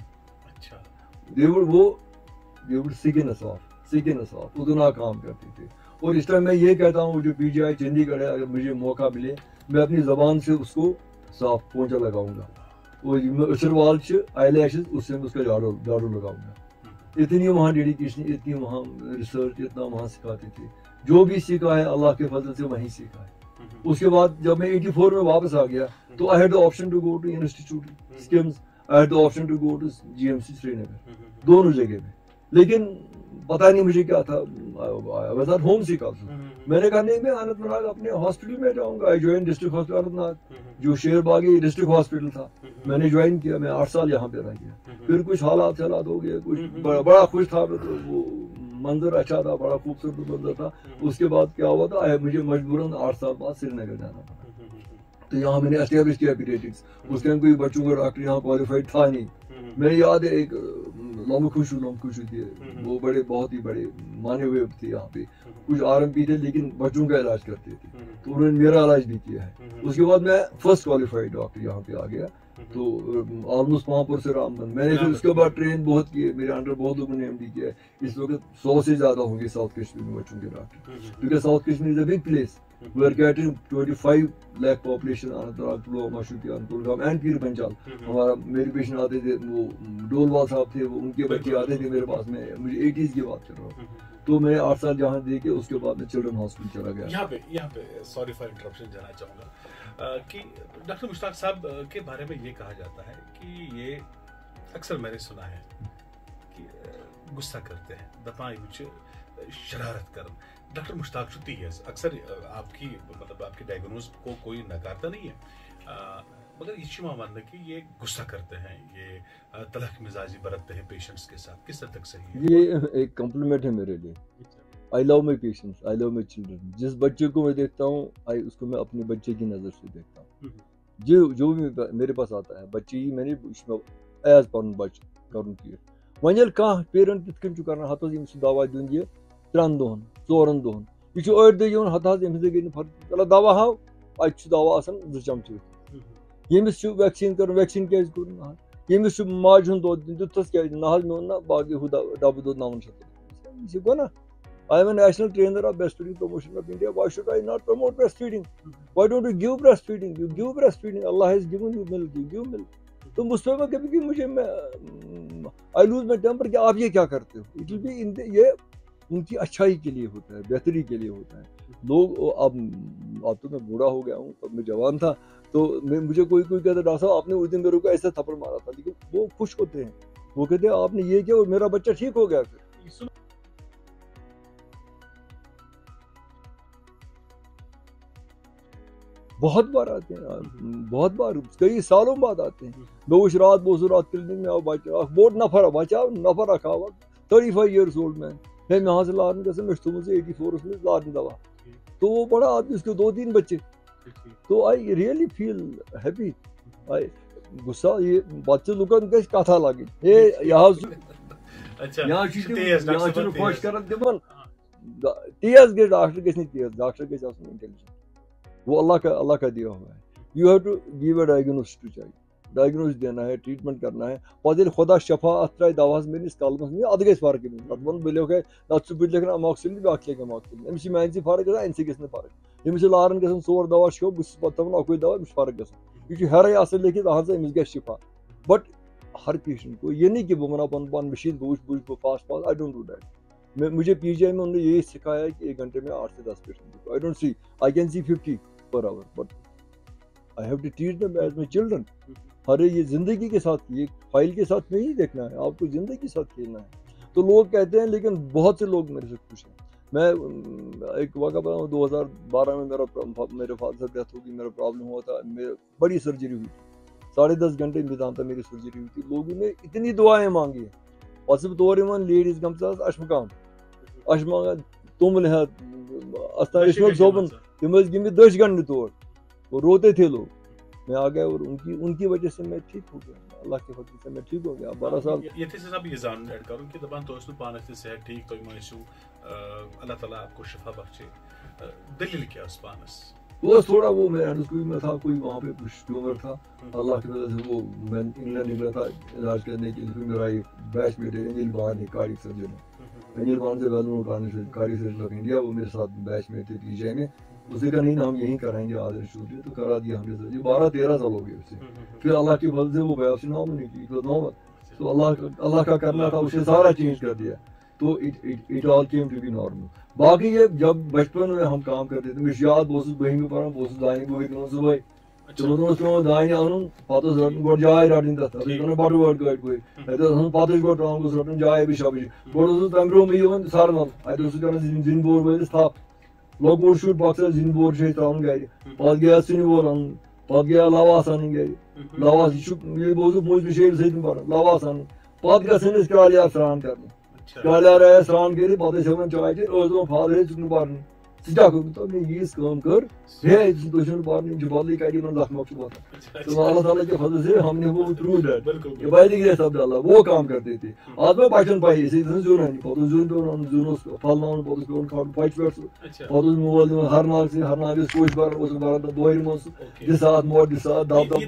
وہ سکن صاف اتنا کام کرتے تھے. اور اس ٹائم میں یہ کہتا ہوں، جو پی جی آئی چنڈی گڑھ ہے، اگر مجھے موقع ملے میں اپنی زبان سے اس کو صاف پونچھا لگاؤں گا. وہ سروال آئی لیشز، اس سے میں اس کا جھاڑو لگاؤں گا. اتنی وہاں ڈیڈیکیشن، اتنی وہاں ریسرچ، اتنا وہاں سکھاتے تھے. جو بھی سیکھا ہے اللہ کے فضل سے وہیں سیکھا ہے. اس کے بعد جب میں 84 میں واپس آ گیا تو I had the option to go to Institute SKIMS, I had the option to go to GMC سری نگر، دونوں جگہ میں. لیکن پتہ نہیں مجھے کیا تھا. I was at home sick also. میں نے کہا نہیں، میں اننت ناگ اپنے ہاسپٹل میں جاؤں گا. I joined district hospital Anant Nag, جو شیر باغی ڈسٹرکٹ ہاسپٹل تھا. میں نے جوائن کیا. میں 8 سال یہاں پہ رہ گیا. پھر کچھ حالات ہو گئے. کچھ بڑا خوش تھا. تو وہ منظر اچھا تھا، بڑا خوبصورت منظر تھا. اس کے بعد کیا ہوا تھا، مجھے مجبوراً 8 سال بعد سری نگر جانا پڑا. تو یہاں میں نے اسٹیبلش کیا پیڈیاٹرکس. اس ٹائم کوئی بچوں کا ڈاکٹر یہاں کوالیفائڈ تھا نہیں. میرے یاد ہے ایک لوم خوشو تھے، وہ بہت ہی بڑے مانے ہوئے تھے یہاں پہ. کچھ RMP تھے لیکن بچوں کا علاج کرتے تھے. تو انہوں نے میرا علاج بھی کیا ہے. اس کے بعد میں فرسٹ کوالیفائڈ ڈاکٹر یہاں پہ آ گیا. تو آلموسٹ پامپور سے رامبند میں نے پھر اس کے بعد ٹرین بہت کیے. میرے انڈر بہت لوگوں نے MD کیا ہے. اس وقت 100 سے زیادہ ہوں گے ساؤتھ کشمیر میں بچوں کے ڈاکٹر. کیونکہ south Kashmir is a big place. We are getting 25 lakh population. Anant Nag, Pulwama, Shopian, Kulgam and Pir Panchal. ہمارا میرے پیشنٹ آتے تھے، وہ ڈولوال صاحب تھے، وہ ان کے بچے آتے تھے میرے پاس. میں مجھے 80s کی بات کر رہا ہوں. تو میں 8 سال جہاں دے کے اس کے بعد میں چلڈرن ہاسپٹل چلا گیا. یہاں پہ سوری فار انٹرپشن جانا چاہوں گا کہ ڈاکٹر مشتاق صاحب کے بارے میں یہ کہا جاتا ہے کہ یہ اکثر میں نے سنا ہے کہ غصہ کرتے ہیں. دپان شرارت کرن. ڈاکٹر مشتاق چھُ تیز اکثر آپ کی مطلب آپ کے ڈائگنوز کو کوئی نکارتا نہیں ہے مگر یہ چھُ وننا کہ یہ غصہ کرتے ہیں, یہ تلخ مزاجی برتتے ہیں پیشنٹس کے ساتھ, کس حد تک صحیح ہے؟ یہ ایک کمپلیمنٹ ہے میرے لیے. I love my patients, I love my children. جس بچے کو میں دیکھتا ہوں اس کو میں اپنے بچے کی نظر سے دیکھتا ہوں. جو بھی میرے پاس آتا ہے بچے ہی میں نے ایز پن بچہ کرن ٹھیک. وۄنۍ ییٚلہِ کانٛہہ پیرنٹ تِتھ کٔنۍ چھُ کران ہتہٕ حظ ییٚمِس چھُ دوا دیُن یہِ 3 دۄہن 4 دۄہن, یہِ چھُ 8 دۄہ یِوان ہتہٕ حظ ییٚمِس گٔے نہٕ فرق, چلو دوا ہاو, اَتہِ چھُ دوا آسان 2 چمچہٕ. ییٚمِس چھُ ویکسیٖن کرُن ویکسیٖن کیازِ کوٚر نہٕ, ییٚمِس چھُ ماجہِ ہُنٛد دۄد دیُن دیُتھُس کیازِ نہ حظ مےٚ اوٚن نا باقٕے ہُہ ڈبہٕ دۄد 900. یہِ چھُ گوٚو نا. I am a national trainer of breastfeeding promotion of India. Why should I not promote breastfeeding? Why don't you give breastfeeding? You give breastfeeding. Allah has given you milk. You give milk. تو مجھ پہ میں کبھی مجھے I lose my temper کہ آپ یہ کیا کرتے ہو. It will be یہ ان کی اچھائی کے لیے ہوتا ہے, بہتری کے لیے ہوتا ہے. لوگ اب تو میں بوڑھا ہو گیا ہوں, تب میں جوان تھا تو مجھے کوئی کہتا ڈاکٹر صاحب آپ نے اس دن میرے کو ایسا تھپڑ مارا تھا, لیکن وہ خوش ہوتے ہیں, وہ کہتے ہیں آپ نے یہ کیا اور میرا بچہ ٹھیک ہو گیا. پھر بہت بار آتے ہیں, بہت بار کئی سالوں بعد آتے ہیں. میں وہ رات بوز رات کلینک میں آؤ بچہ بوڑ نفر بچہ نفر رکھا ہوا 35 years old man ہے میں حاصل لارن گژھان مجھ تو 84 میں لارن دوا, تو وہ بڑا آدمی اس کے 2-3 بچے. تو آئی ریئلی فیل ہیپی. غصہ یہ بچہ لکن گژھِ کتھا لگن یہ خوش کران تمن تیز گژھِ ڈاکٹر گژھِ نہٕ تیز, ڈاکٹر گژھِ آسُن انٹیلیجنٹ. وہ اللہ کا دیا ہوا ہے. You have to give a diagnose to child, diagnose دینا ہے, ٹریٹمنٹ کرنا ہے. پتہٕ ییٚلہِ خۄدا شفا اتھ ترٛایہِ دواہس میٲنِس قلمس منٛز ادٕ گژھِ فرق أمِس. پتہٕ ووٚن بہٕ لیکھے نتہٕ چھُس بہٕ لیکھان اماکسِلِن بیٛاکھ لیکھِ اماکسِلِن. أمِس چھِ میانہِ سۭتۍ فرق گژھان اَمہِ سۭتۍ گژھِ نہٕ فرق. أمِس چھِ لارن گژھان 4 دوا کھیوٚو بہٕ چھُس پتہٕ تھاوان اکُے دوا أمِس چھِ فرق گژھان. یہِ چھُ ہیرے اصل لیکھِتھ اہن سا أمِس گژھِ شفا. بٹ ہر پیشنٹ کو یہ نہیں کہ بہٕ ونہٕ پن مشین بہٕ وٕچھٕ fast I don't do that. مجھے پی جی آئی میں انہوں نے یہی سکھایا کہ 1 گھنٹے میں 8 سے 10 patient. I don't see I can see 50 per hour but I have to treat them as my children. ارے یہ زندگی کے ساتھ, یہ فائل کے ساتھ نہیں دیکھنا ہے, آپ کو زندگی کے ساتھ کھیلنا ہے. تو لوگ کہتے ہیں, لیکن بہت سے لوگ میرے سے خوش ہیں. میں ایک واقعہ بتا ہوں, 2012 میں میرے فادر سے ڈیتھ ہو گئی, میرا پرابلم ہوا تھا, بڑی سرجری ہوئی تھی, 10.5 گھنٹے انتظام تھا, میری سرجری ہوئی تھی. لوگوں نے اتنی دعائیں مانگی ہیں. پتہٕ طور یِوان لیڈیٖز گٔمژٕ اشمکام مانگان توٚمُل ہٮ۪تھ اشمک صٲبُن تِم ٲسۍ گٔمٕتۍ دٔچھ گنڈنہِ تور, وہ روتے تھے لوگ. میں آ گیا اور ان کی وجہ سے میں ٹھیک ہو گیا, اللہ کے فضل سے میں ٹھیک ہو گیا. 12 سال یہ صاحب یہ زان ایڈ کروں کہ دپان تو پانس تہ صحت ٹھیک تھی مٲسِو اللہ تعالیٰ آپ کو شفا بخشے, دلیل کیا اس پانس؟ وہ تھوڑا وہ میں تھا کوئی وہاں پہ کچھ ٹیومر تھا, اللہ کی وجہ سے وہ میں انگلینڈ نکلا تھا علاج کرنے کے لیے. میرا ایک بیچ میٹ ہے انجل بان ہے کارڈک سرجن ہے, انجل بان سے well known cardiac surgeon of India, وہ میرے ساتھ بیچ میٹ تھے پی جی آئی میں. اسے کہا نہیں ہم یہیں کرائیں گے آدھر شوٹ, تو کرا دیا ہم نے. 12-13 سال ہو گئے اس سے. پھر اللہ کی فضل سے وہ بیاپسی نارمل نہیں کی, نارمل. تو اللہ کا کرنا تھا, اسے سارا چینج کر دیا. تو it all came to be normal. باقی یہ جب بچپن میں ہم کام کرتے تھے, مجھے یاد بہت بہن پڑھان, بہت دانہ بوے کٕنان صبح چلو پیوان دانہ ان پتہ رٹن گۄڈٕ جاے رٹن تتھ بٹر وٲر گٲڑۍ پٲٹھۍ اتہِ پتہٕ گۄڈٕ ترٛاوُن گوٚژھ رٹُن جاے بشا بشی. گۄڈٕ اوسُس تمہِ برونٛہہ مےٚ یِوان سرنل, اتہِ اوسُس کران زِنۍ بور وٲلِس تھپھ, لۄکُٹ شُر بۄکسر زِنۍ بور چھِ أسۍ ترٛاوُن گرِ. پتہٕ گٔیا ژٕنہِ وول انُن, پتہٕ گٔیا لواس انٕنۍ گرِ. لواس یہِ چھُ ییٚلہِ بہٕ اوسُس موج بِشیرِ سۭتۍ پران, لواس انُن. پتہٕ گژھان أسۍ کرٛالیار سرٛان کرنہِ. کرٛالیار آیا سرٛان کٔرِتھ پتہٕ ٲسۍ ہٮ۪وان چاے چٮ۪تھ, ٲس دپان فادر ہے ژٕ چھُکھ نہٕ پرنٕے, ژٕ کیٛاہ کوٚرمُت مےٚ ییٖژ کٲم کٔر ہے تُہۍ چھِو نہٕ پرنٕے, یِم چھِ بدلٕے کتہِ یِمن لکھ مکھ چھُ وۄتھان. تو اللہ تعالیٰ کے فضل سے ہم نے وہ تھرو دیٹ کہ by the grace of Allah وہ کام کرتے تھے. آج میں بچن پائی اسے زیُن انہِ, پتہٕ اوس زیُن پیوان انُن, زیُن اوس پھلناوُن, پتہٕ اوس پیوان کھالُن پچہِ پٮ۪ٹھ سُہ, پتہٕ اوس مول دِوان ہرناگ سۭتۍ, ہرناگ ٲسۍ کوٚش بران, اوسُکھ بران تتھ بوہرِ منٛز سُہ دِسات مور دِسات دب دب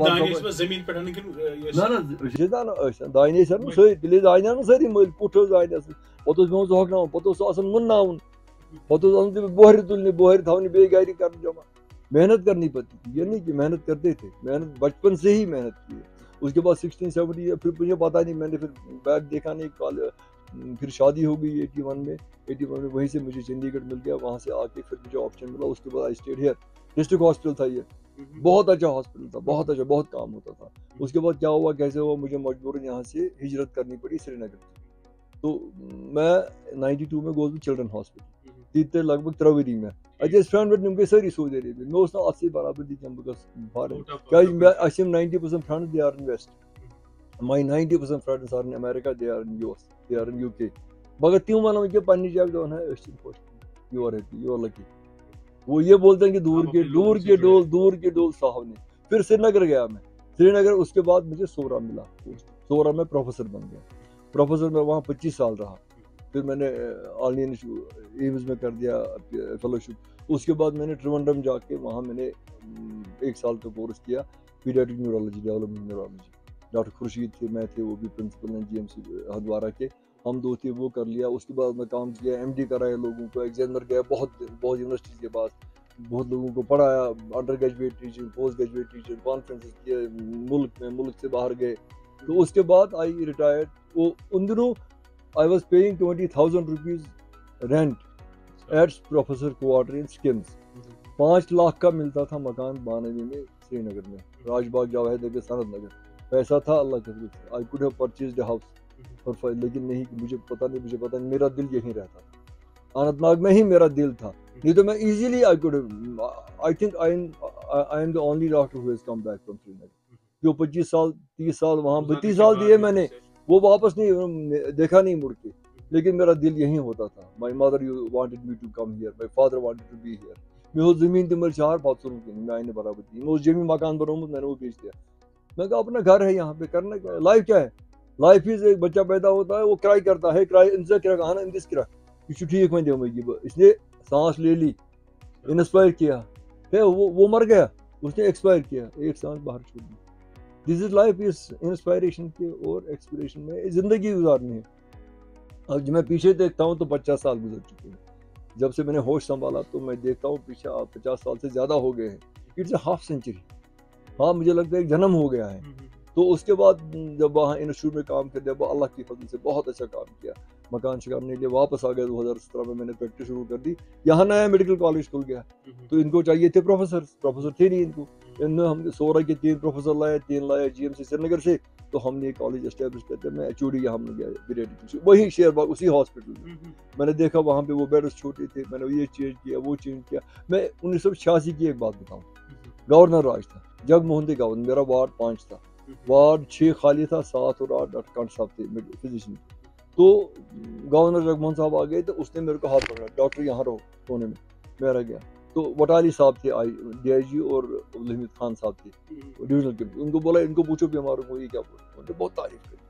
نہ دانہِ ٲسۍ انان سۭتۍ, تیٚلہِ ٲسۍ دانہِ انان سٲری مٔلۍ, پُٹھ ٲس دانٮ۪س سۭتۍ. پتہٕ اوس پیوان سُہ ہۄکھناوُن, پتہٕ اوس سُہ آسان مُنناوُن, پتہٕ اوس آسان تٔمِس بوہرِ تُلنہِ, بوہرِ تھاونہِ بیٚیہِ گرِ کرنہِ جمع. محنت کرنی پڑتی تھی, یہ نہیں کہ محنت کرتے تھے, محنت بچپن سے ہی محنت کی ہے. اس کے بعد 16-17 پھر مجھے پتا نہیں, میں نے پھر بیک دیکھا نہیں, پھر شادی ہو گئی 81 میں, وہیں سے مجھے چندی گڑھ مل گیا, وہاں سے آ کے پھر مجھے آپشن ملا. اس کے بعد I stayed here, district hospital تھا یہ, بہت اچھا ہاسپٹل تھا, بہت اچھا, بہت کام ہوتا تھا. اس کے بعد کیا ہوا کیسے ہوا, مجھے مجبوراً یہاں سے ہجرت کرنی پڑی سری نگر. تو میں 92 میں گوس چلڈرن ہاسپٹل تیتے لگ بھگ 3 ؤری میں اجس فرینڈ وٹ نم گئی ساری سعودی عربیہ میں اوس نا اسی برابر دی کم بکس فارن کیا اسم 90% friend they are in west my 90% friends are in America, they are in US, they are in UK. مگر تم ونو کہ پننی جگہ دون ہے اس خوش you are happy you are lucky. وہ یہ بولتے ہیں کہ دور کے ڈول صاحب نے. پھر سری نگر گیا میں, سری نگر اس کے بعد مجھے سورا ملا, سورا میں پروفیسر بن گیا. پروفیسر میں وہاں 25 سال رہا. پھر میں نے آل انڈیا ایمز میں کر دیا فیلوشپ. اس کے بعد میں نے ٹریونڈرم جا کے وہاں میں نے 1 سال کا کورس کیا paediatric neurology, development neurology. Doctor Khurshid تھے, میں تھے, وہ بھی پرنسپل ہیں جی ایم سی ہندوارہ کے, ہم دو تھے, وہ کر لیا. اس کے بعد میں کام کیا, ایم ڈی کرایا لوگوں کو, ایگزامنر گیا بہت یونیورسٹیز کے پاس, بہت لوگوں کو پڑھایا, under graduate teaching, post graduate teaching, conferences کیے ملک میں, ملک سے باہر گئے. تو اس کے بعد آئی ریٹائرڈ. وہ ان دنوں I was paying 20,000 rupees rent at professor quarter in SKIMS. 5 lakh کا ملتا تھا مکان 92 میں سری نگر میں, راج باغ جواہر نگر سند نگر. پیسہ تھا اللہ کے فضل سے, I could have purchased a house, لیکن نہیں, مجھے پتہ نہیں, میرا دل یہیں رہتا تھا, اننت ناگ میں ہی میرا دل تھا. نہیں تو میں easily I could, I think I am the only doctor who has come back from Srinagar. جو 25 سال 30 سال وہاں 32 سال دیے میں نے, وہ واپس نہیں دیکھا نہیں مڑ کے, لیکن میرا دل یہیں ہوتا تھا. My mother wanted me to come here, my father wanted to be here. میں وہ زمین تمہر 4 پاتھروں کی میں آئینے برابر تھی, میں اس زمین مکان بنومت میں نے وہ بیچ دیا. میں کہا اپنا گھر ہے یہاں پہ, کرنا کیا ہے, لائف کیا ہے, لائف از ایک بچہ پیدا ہوتا ہے, وہ کرائی کرتا ہے, کرائی انسا کرا کہانا اندس کرا, یہ ٹھیک میں دوں گی, اس نے سانس لے لی, انسپائر کیا, پھر وہ مر گیا, اس نے ایکسپائر کیا, 1 سانس باہر چھوڑ دی. دس از لائف از انسپائریشن کے اور ایکسپریشن میں زندگی گزارنی ہے. اب جب میں پیچھے دیکھتا ہوں تو 50 سال گزر چکے ہیں. جب سے میں نے ہوش سنبھالا تو میں دیکھتا ہوں پیچھے 50 سال سے زیادہ ہو گئے ہیں. It's a half century. ہاں مجھے لگتا ہے ایک جنم ہو گیا ہے. تو اس کے بعد جب وہاں انسٹیٹیوٹ میں کام کر دیا, اللہ کی فضل سے بہت اچھا کام کیا. مکان شکارنے کے لیے واپس آ گیا 2017 میں نے پریکٹس شروع کر دی. یہاں نیا میڈیکل کالج کھل گیا, تو ان کو چاہیے تھے پروفیسر تھے نہیں ان کو. ان میں ہم سورا کے 3 پروفیسر لائے, 3 لائے جی ایم سی سری نگر سے. تو ہم نے کالج اسٹیبلش کر دیا. میں ایچ او ڈی یہاں میں گیا وہی شیئر باغ اسی ہاسپٹل میں. میں نے دیکھا وہاں پہ وہ بیڈس چھوٹے تھے, میں نے یہ چینج کیا وہ چینج کیا. میں 1986 کی ایک بات بتاؤں, گورنر راج تھا, جگ موہن تھے گورنر, میرا وارڈ 5 تھا, وارڈ 6 خالی تھا, 7 اور 8 ڈاکٹر کانٹ صاحب تھے فزیشین. تو گورنر جگ موہن صاحب آ گئے تو اس نے میرے کو ہاتھ پکڑا, ڈاکٹر یہاں رہو کونے میں. میں رہ گیا. تو وٹالی صاحب تھے ڈی آئی جی, اور حمید خان صاحب تھے ڈویژنل کے. ان کو بولا ان کو پوچھو بیماروں کو یہ کیا بولا, انہوں نے بہت تعریف کری.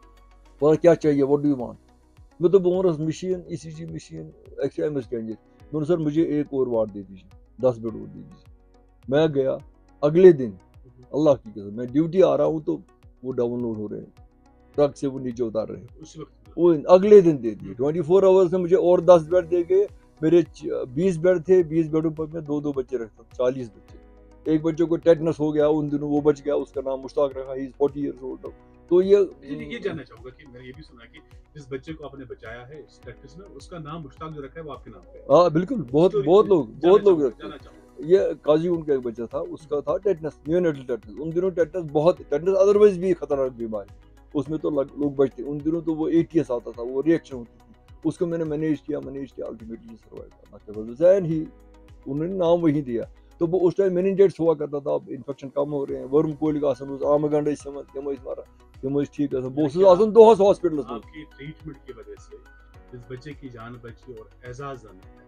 بولا کیا چاہیے, واٹ ڈو یو وانٹ. میں تو بول رہا machine, E C G machine, ایکس ایم ایس کہیں گے. میں نے سر مجھے ایک اور وارڈ دے دیجیے, 10 بیڈ اور دے دیجیے. میں گیا اگلے دن, اللہ کی قسم, میں ڈیوٹی آ رہا ہوں تو وہ ڈاؤن لوڈ ہو رہے ہیں, ٹرک سے وہ نیچے اتار رہے ہیں. وہ اگلے دن دے دیے. 24 آورس میں مجھے اور 10 بیڈ دے گئے. میرے 20 بیڈ تھے, 20 بیڈوں پر میں 2 بچے رکھتا ہوں, 40 بچے. ایک بچے کو ٹیٹنس ہو گیا ان دنوں, وہ بچ گیا, اس کا نام مشتاق رکھا, ہی از 40 ایئرز اولڈ. تو یہ جاننا چاہوں گا کہ میں نے یہ بھی سنا کہ جس بچے کو آپ نے بچایا ہے اس پریکٹس میں, اس کا نام مشتاق جو رکھا ہے وہ آپ کے نام پہ ہے. ہاں بالکل, بہت لوگ رکھتے ہیں. یہ قاضی ان کا ایک بچہ تھا, اس کا تھا ٹیٹنس, نیونیٹل ٹیٹنس. ان دنوں ٹیٹنس بہت, ٹیٹنس ادروائز بھی خطرناک بیماری, اس میں تو لوگ بچتے. ان دنوں تو وہ ATS آتا تھا, وہ ریئیکشن ہوتی تھی. اس کو میں نے مینیج کیا, الٹیمیٹلی سروائیو کرنا. اینڈ ہی انہوں نے نام وہی دیا. تو وہ اس ٹائم میننجائٹس ہوا کرتا تھا, اب انفیکشن کم ہو رہے ہیں, ورم کولک آسان روز عام گنڈ تم مارا تم ٹھیک آسان بہت آسان دہس ہاسپٹلس آپ کی ٹریٹمنٹ کی وجہ سے جس بچے کی جان بچی اور اعزاز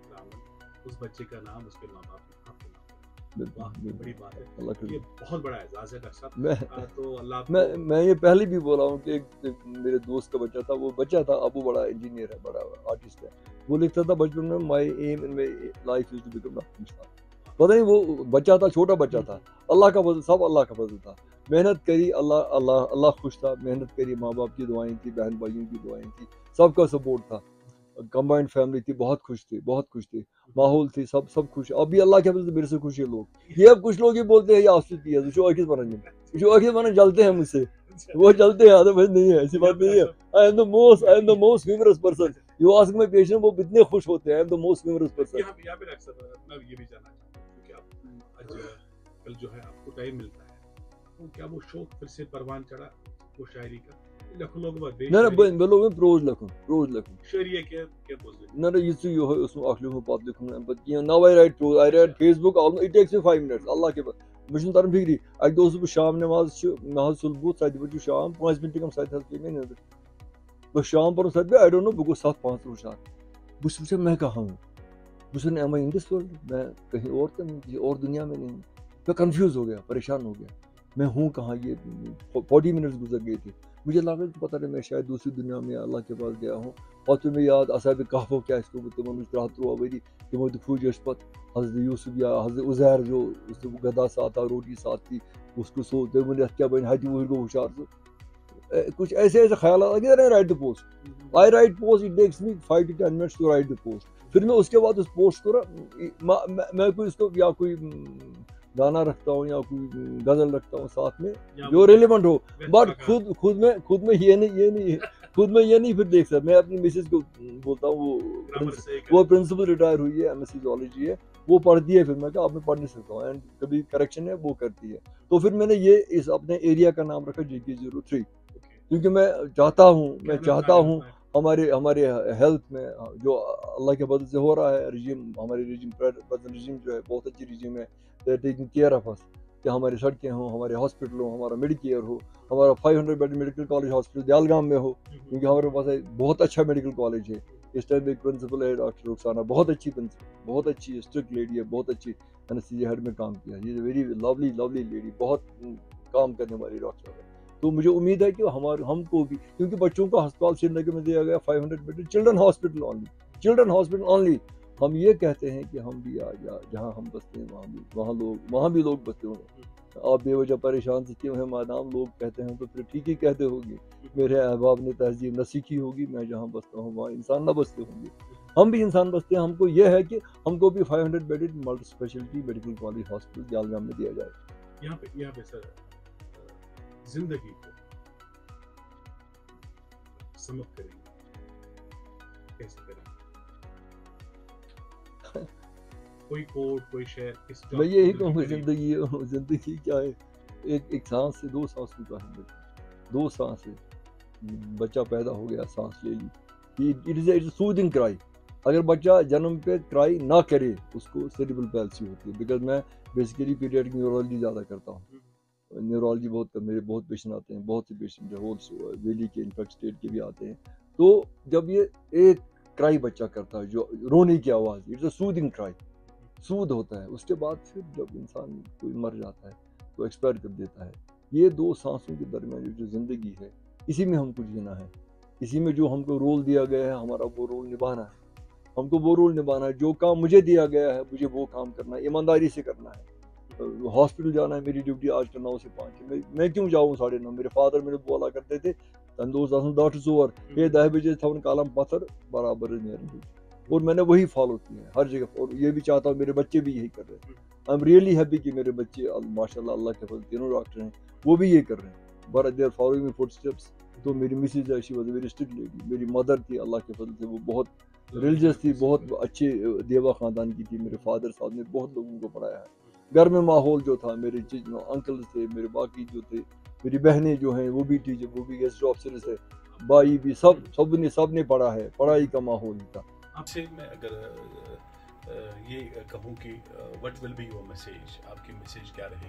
اس بچے کا نام اس کے ماں باپ نے بڑی بات ہے, یہ بہت بڑا اعزاز ہے ڈاکٹر صاحب. تو اللہ میں یہ پہلے بھی بولا ہوں کہ ایک میرے دوست کا بچہ تھا, وہ بچہ تھا, اب وہ بڑا انجینئر ہے, بڑا آرٹسٹ ہے. وہ لکھتا تھا بچپن میں, my aim in my life is to become doctor. پتہ نہیں وہ بچہ تھا, چھوٹا بچہ تھا, اللہ کا فضل, سب اللہ کا فضل تھا. محنت کری, اللہ خوش تھا, محنت کری, ماں باپ کی دعائیں تھی, بہن بھائیوں کی دعائیں تھی, سب کا سپورٹ تھا, کمبائنڈ فیملی تھی, بہت خوش تھی, ماحول تھی, سب خوش. اب بھی اللہ کے فضل سے میرے سے خوش ہے لوگ. یہ اب کچھ لوگ یہ بولتے ہیں یہ آفس پی ہے, جو آخر بنا جلتے ہیں مجھ سے, وہ جلتے ہیں, بس نہیں ہے, ایسی بات نہیں ہے. I am the most humorous person. You ask my patient, وہ اتنے خوش ہوتے ہیں. I am the most humorous person. یہاں پہ ڈاکٹر صاحب میں یہ بھی جاننا چاہتا ہوں کہ آپ آج کل جو ہے آپ کو ٹائم ملتا ہے, کیا وہ شوق پھر سے پروان چڑھا وہ شاعری کا, نہ مےٚ لوگ وۄنۍ پروز لیکھُن نہ یِژٕے یِہوے اوس مےٚ اکھ لیوٗکھمُت پَتہٕ لیوٗکھُم نہٕ پَتہٕ کینٛہہ no I write prose I write Facebook it takes me 5 minutes اللہ کے بعد مےٚ چھُنہٕ تران فِکری اَکہِ دۄہ اوسُس بہٕ شام نٮ۪ماز چھِ مےٚ حظ ژوٚل بُتھ 7 بجے شام 5 مِنٹہِ گٔم 7 حظ پے مےٚ نیٚنٛدٕر بہٕ شام پَرُن 7 بجے آی ڈونٹ نو بہٕ گوٚوُس 7:05 وٕچھان بہٕ چھُس وٕچھان میں کہاں ہوں بہٕ چھُس M I in this world میں کہیں اور تو نہیں کسی اور دنیا میں نہیں میں کنفیوز ہو گیا پریشان ہو گیا میں ہوں کہاں یہ 40 منٹس گزر گئے تھے مجھے لگا کہ پتہ نہیں میں شاید دوسری دنیا میں اللہ کے پاس گیا ہوں پتہٕ پیوٚو مےٚ یاد اصحابِ کہفو کیٛاہ آسہِ کوٚرمُت تِمن وٕچھ 313 ؤری تِمو تہِ کھوٗج أسۍ پتہٕ حضرت یوٗسف یا حضرت عزیر جو اس کو گدا ساتھ تھا روٹی ساتھ تھی اس کو سو تِمن یتھ کیٛاہ بنہِ 7 وُہٕرۍ گوٚو ہُشار سُہ کچھ ایسے ایسے خیالات I write the post I write post it takes me 5 to 10 minutes to write the post پھر میں اس کے بعد اس پوسٹ کو میں کوئی اس کو یا کوئی گانا رکھتا ہوں یا کوئی غزل رکھتا ہوں ساتھ میں جو ریلیونٹ ہو بٹ خود میں یہ نہیں پھر دیکھ سکتا میں اپنی مسز کو بولتا ہوں وہ پرنسپل ریٹائر ہوئی ہے ایم ایس سی زولوجی ہے وہ پڑھتی ہے پھر میں کہا اب میں پڑھ نہیں سکتا ہوں اینڈ کبھی کریکشن ہے وہ کرتی ہے تو پھر میں نے یہ اس اپنے ایریا کا نام رکھا JK03 کیونکہ میں چاہتا ہوں ہمارے ہیلتھ میں جو اللہ کے بدل سے ہو رہا ہے رجیم ہمارے رجیم جو ہے بہت اچھی رجیم ہے ٹیکنگ کیئر آف اس کہ ہماری سڑکیں ہوں ہمارے ہاسپٹل ہوں ہمارا میڈیکیئر ہو ہمارا 500 bed medical college hospital Dialgam میں ہو کیونکہ ہمارے پاس بہت اچھا میڈیکل کالج ہے اس ٹائم ایک پرنسپل ہے ڈاکٹر رخسانہ بہت اچھی اسٹرکٹ لیڈی ہے بہت اچھی انستھیزیا ہیڈ میں کام کیا یہ ویری لولی لیڈی بہت کام کرنے والی ڈاکٹر ہے تو مجھے امید ہے کہ ہم کو بھی کیونکہ بچوں کا ہسپتال سری نگر میں دیا گیا 500 بیڈ چلڈرن ہاسپٹل اونلی ہم یہ کہتے ہیں کہ ہم بھی جہاں ہم بستے ہیں وہاں بھی لوگ بستے ہوں آپ بے وجہ پریشان سے کیوں ہیں مادام لوگ کہتے ہیں تو پھر ٹھیک ہی کہتے ہوگی میرے احباب نے تہذیب نہ سیکھی ہوگی میں جہاں بستا ہوں وہاں انسان نہ بستے ہوں گے ہم بھی انسان بستے ہیں ہم کو یہ ہے کہ ہم کو بھی 500 bed multi speciality medical college hospital Dialgam میں دیا جائے یہاں پہ سر زندگی کو سمت کریں گے کیسے کریں کوئی کوڈ کوئی شہر میں یہی کہوں گا زندگی کیا ہے ایک سانس سے 2 سانس کا ہے 2 سانس سے بچہ پیدا ہو گیا سانس لے لی اٹ از اے سوتھنگ کرائی اگر بچہ جنم پہ کرائی نہ کرے اس کو سیریبرل پیلسی ہوتی ہے بیکاز میں بیسیکلی پیڈیاٹرک نیورولوجی زیادہ کرتا ہوں نیورولوجی میرے بہت پیشنٹ آتے ہیں بہت سے پیشنٹ ہول ویلی کے انفیکٹ اسٹیٹ کے بھی آتے ہیں تو جب یہ ایک کرائی بچہ کرتا ہے جو رونے کی آواز اٹس اے سوتھنگ کرائی سود ہوتا ہے اس کے بعد پھر جب انسان کوئی مر جاتا ہے تو ایکسپائر کر دیتا ہے یہ 2 سانسوں کے درمیان جو زندگی ہے اسی میں ہم کو جینا ہے اسی میں جو ہم کو رول دیا گیا ہے ہمارا وہ رول نبھانا ہے ہم کو وہ رول نبھانا ہے جو کام مجھے دیا گیا ہے مجھے وہ کام کرنا ہے ایمانداری سے کرنا ہے ہاسپٹل جانا ہے میری ڈیوٹی آج کا 9 سے 5 میں کیوں جاؤں 9:30 میرے فادر میرے بولا کرتے تھے تندوز آسن 10 to 4 یہ 10 بجے تھا کالم پتھر برابر نیرن اور میں نے وہی فالو کیا ہے ہر جگہ اور یہ بھی چاہتا ہوں میرے بچے بھی یہی کر رہے ہیں آئی ایم ریئلی ہیپی کہ میرے بچے ماشاء اللہ کے فضل تینوں ڈاکٹر ہیں وہ بھی یہ کر رہے ہیں but they are following my foot steps تو میری مسز ہے she was a very strict lady میری مدر تھی اللہ کے فضل سے وہ بہت ریلیجس تھی بہت اچھے دیوا خاندان کی تھی میرے فادر صاحب نے بہت لوگوں کو پڑھایا ہے گھر میں ماحول جو تھا میرے انکل تھے میرے باقی جو تھے میری بہنیں جو ہیں وہ بھی ٹیچر وہ بھی گیسٹ آفیسرز ہے بھائی بھی سب نے پڑھا ہے پڑھائی کا ماحول تھا آپ سے میں اگر یہ کہوں کہ what will be your message آپ کی میسیج کیا رہے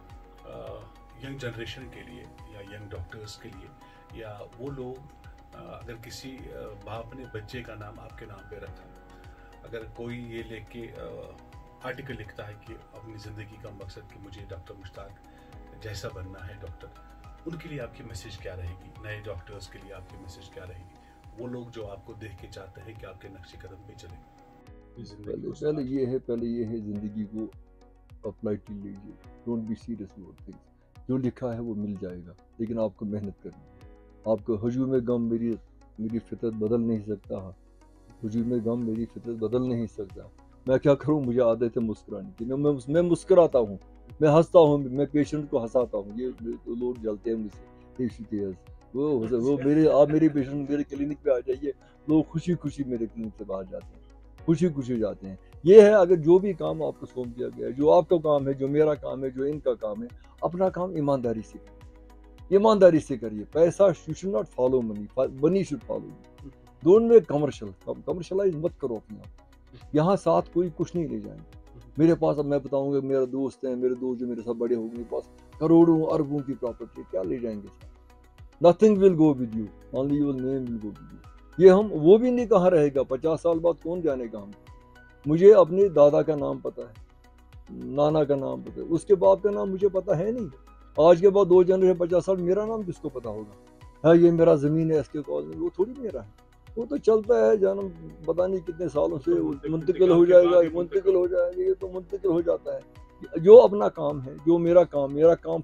گی ینگ جنریشن کے لیے یا ینگ ڈاکٹرز کے لیے یا وہ لوگ اگر کسی باپ نے بچے کا نام آپ کے نام پہ رکھا اگر کوئی یہ لے کے آرٹیکل لکھتا ہے کہ اپنی زندگی کا مقصد کہ مجھے ڈاکٹر مشتاق جیسا بننا ہے ڈاکٹر ان کے لیے آپ کی میسیج کیا رہے گی نئے ڈاکٹرز کے لیے آپ کی میسیج کیا رہے گی وہ لوگ جو آپ کو دیکھ کے چاہتے ہیں کہ آپ کے نقش قدم پہ چلیں پہلے یہ ہے زندگی کو اپلائٹلی لیجیے don't be serious about things جو لکھا ہے وہ مل جائے گا لیکن آپ کو محنت کرنی ہے آپ کو ہجوم غم میری فطرت بدل نہیں سکتا ہجوم غم میری فطرت بدل نہیں سکتا میں کیا کروں مجھے عادت ہے مسکرانے کی میں مسکراتا ہوں میں ہنستا ہوں میں پیشنٹ کو ہنساتا ہوں یہ لوگ جلتے ہیں مجھ سے وہ میرے پیشنٹ میرے کلینک پہ آ جائیے لوگ خوشی میرے کلینک سے باہر جاتے ہیں خوشی جاتے ہیں یہ ہے اگر جو بھی کام آپ کو سونپ دیا گیا ہے جو آپ کا کام ہے جو میرا کام ہے جو ان کا کام ہے اپنا کام ایمانداری سے کریں ईमानदारी से करिए. पैसा, you should not follow money, money should follow you. Don't make commercial, commercialize मत करो अपने आप. यहाँ साथ कोई कुछ नहीं ले जाएंगे. मेरे पास, अब मैं बताऊंगा, मेरा दोस्त है, मेरे दोस्त जो मेरे साथ बड़े हो गए, पास करोड़ों अरबों की प्रॉपर्टी, क्या ले जाएंगे साथ? Nothing will go with you, only your name will go with you. ये हम वो भी नहीं कहाँ रहेगा, 50 साल बाद कौन जानेगा हम. मुझे अपने दादा का नाम पता है, नाना का नाम पता है, उसके बाप का नाम मुझे पता है नहीं. आज के बाद 2 जनरेशन 50 साल मेरा नाम किसको पता होगा? है ये मेरा ज़मीन है, इसके कॉलोनी, वो थोड़ी मेरा है. वो तो चलता है जन्म पता नहीं कितने सालों से मुंतकिल हो जाएगा, मुंतकिल हो जाएगा, ये तो मुंतकिल हो जाता है. जो अपना काम है, जो मेरा काम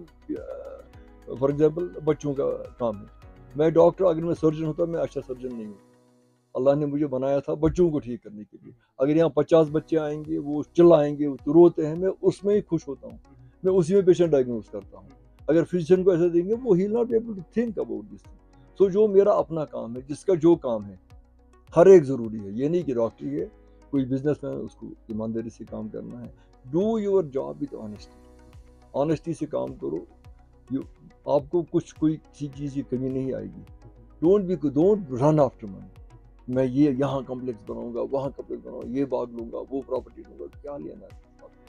फॉर एग्जाम्पल बच्चों का काम है. मैं डॉक्टर, अगर मैं सर्जन होता मैं अच्छा सर्जन नहीं हूँ. अल्लाह ने मुझे बनाया था बच्चों को ठीक करने के लिए. अगर यहाँ 50 बच्चे आएंगे, वो चिल्लाएंगे, वो रोते हैं, मैं उसमें ही खुश होता हूँ. मैं उसी में पेशेंट डायग्नोज करता हूँ. अगर फिजिशियन को ऐसा देंगे, वो ही not able to think about this. So जो मेरा अपना काम है, जिसका जो काम है, हर एक ज़रूरी है. ये नहीं कि डॉक्टर है, कोई बिजनेसमैन, उसको ईमानदारी से काम करना है. Do your job with honesty. Honesty से काम करो. आपको कोई किसी चीज़ की कमी नहीं आएगी. Don't run after money. मैं ये यहाँ कॉम्प्लेक्स बनाऊंगा, वहाँ कॉम्प्लेक्स बनाऊंगा, ये बाग लूंगा, वो प्रॉपर्टी लूंगा, क्या लेना है?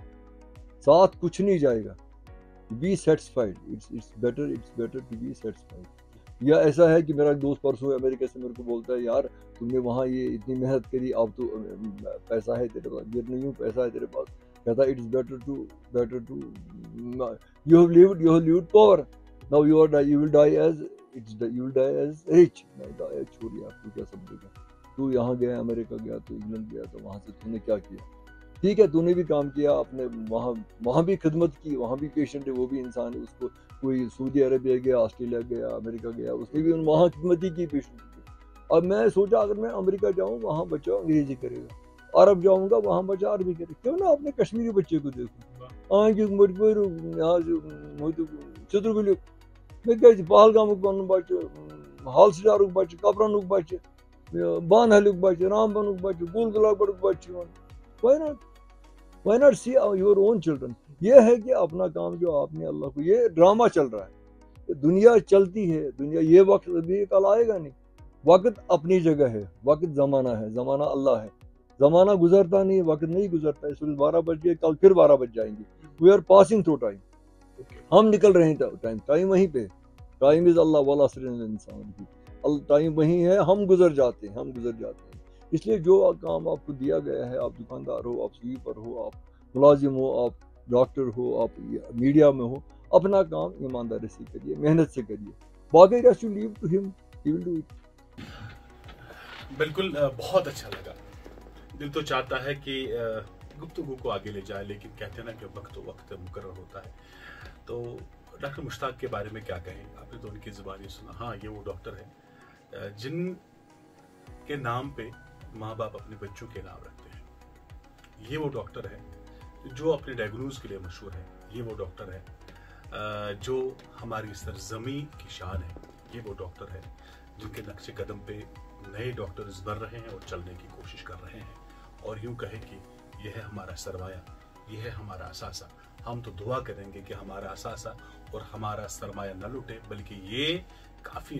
साथ कुछ नहीं जाएगा. Be satisfied. It's better to be satisfied. या ऐसा है कि मेरा दोस्त परसों अमेरिका से मेरे को बोलता है, यार तुमने वहाँ ये इतनी मेहनत करी, अब तो पैसा है तेरे पास. ये नहीं हूँ, पैसा है तेरे पास. कहता है it's better to you have lived poor. Now you will die as rich. मैं कहा छोड़ यार, तू क्या समझेगा? तू यहाँ गया, अमेरिका गया, तो इंग्लैंड गया, तो वहाँ से तूने क्या किया? ठीक है, तूने भी काम किया, अपने वहाँ भी खिदमत की, वहाँ भी पेशेंट है, वो भी इंसान है. उसको कोई सऊदी अरबिया गया, ऑस्ट्रेलिया गया, अमेरिका गया, उसने भी वहाँ खिदमत ही की पेशेंट की. अब मैं सोचा अगर मैं अमेरिका जाऊँ, वहाँ बच्चा अंग्रेजी करेगा. अरब जाऊँगा, वहाँ बच्चा अरबी करेगा. क्यों ना अपने कश्मीरी बच्चे को देखूँ. आगे मजबूर यहाँ से चित्रगुल मैं क्या पहलगामुक बन बच्चे, हालसडारुक बच्चे, कपरानुक बच्चे, बान हलुक बच्चे, रामबनुक बच्चे, गुल गुलाबरुक बच्चे. Why not see your own children? ये है कि अपना काम जो आपने अल्लाह को, ये ड्रामा चल रहा है, दुनिया चलती है. दुनिया, ये वक्त अभी कल आएगा नहीं. वक्त अपनी जगह है, वक्त ज़माना है, ज़माना अल्लाह है. ज़माना गुजरता नहीं, वक्त नहीं गुजरता है. सुबह 12 बज गए, कल फिर 12 बज जाएंगे. We are passing through time. हम निकल रहे हैं टाइम वहीं पे. टाइम इज़ अल्लाह वाला इंसान. टाइम वहीं है, हम गुजर जाते हैं. इसलिए जो काम आपको दिया गया है, आप दुकानदार हो, आप स्वीपर हो, आप मुलाजिम हो, आप डॉक्टर हो, आप मीडिया में हो, अपना काम ईमानदारी से करिए, मेहनत से करिए. बाकी rest you leave to him, he will do it. बिल्कुल, बहुत अच्छा लगा. दिल तो चाहता है कि गुफ्तगू को आगे ले जाए, लेकिन कहते हैं ना कि वक्त मुकर्रर होता है. तो डॉक्टर मुश्ताक के बारे में क्या कहें? आपने तो उनकी ज़ुबानी सुना. हाँ, ये वो डॉक्टर है जिन के नाम पे माँ बाप अपने बच्चों के नाम रखते हैं. ये वो डॉक्टर है जो अपने डायग्नोज के लिए मशहूर है. ये वो डॉक्टर है जो हमारी सरजमी की शान है. ये वो डॉक्टर है जिनके नक्शे कदम पे नए डॉक्टर्स बन रहे हैं और चलने की कोशिश कर रहे हैं. और यूं कहे कि यह है हमारा सरमाया, यह है हमारा असासा. हम तो दुआ करेंगे कि हमारा असासा और हमारा सरमाया न लुटे, बल्कि ये काफ़ी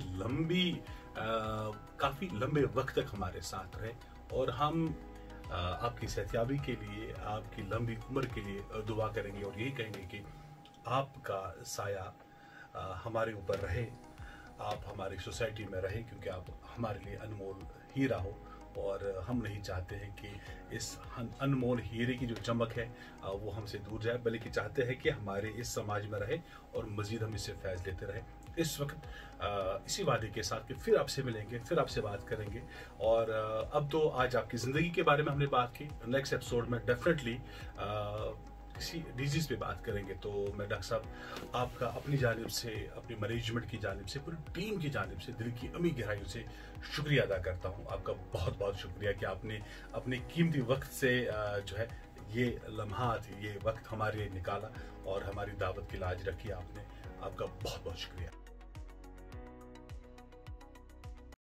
लंबे वक्त तक हमारे साथ रहे. और हम आपकी सेहतयाबी के लिए, आपकी लंबी उम्र के लिए दुआ करेंगे और यही कहेंगे कि आपका साया हमारे ऊपर रहे, आप हमारी सोसाइटी में रहे, क्योंकि आप हमारे लिए अनमोल हीरा हो. और हम नहीं चाहते हैं कि इस अनमोल हीरे की जो चमक है वो हमसे दूर जाए, बल्कि चाहते हैं कि हमारे इस समाज में रहे और मज़ीद हम इससे फैज़ लेते रहे. इस वक्त इसी वादे के साथ कि फिर आपसे मिलेंगे, फिर आपसे बात करेंगे. और अब तो आज आपकी ज़िंदगी के बारे में हमने बात की. नेक्स्ट एपिसोड में डेफिनेटली किसी डिजीज़ पे बात करेंगे. तो मैं डॉक्टर साहब आपका अपनी जानिब से, अपनी मैनेजमेंट की जानिब से, पूरी टीम की जानिब से दिल की अमी गहराइयों से शुक्रिया अदा करता हूँ. आपका बहुत बहुत शुक्रिया कि आपने अपने कीमती वक्त से जो है ये लम्हात, ये वक्त हमारे लिए निकाला और हमारी दावत की लाज रखी आपने. आपका बहुत बहुत शुक्रिया.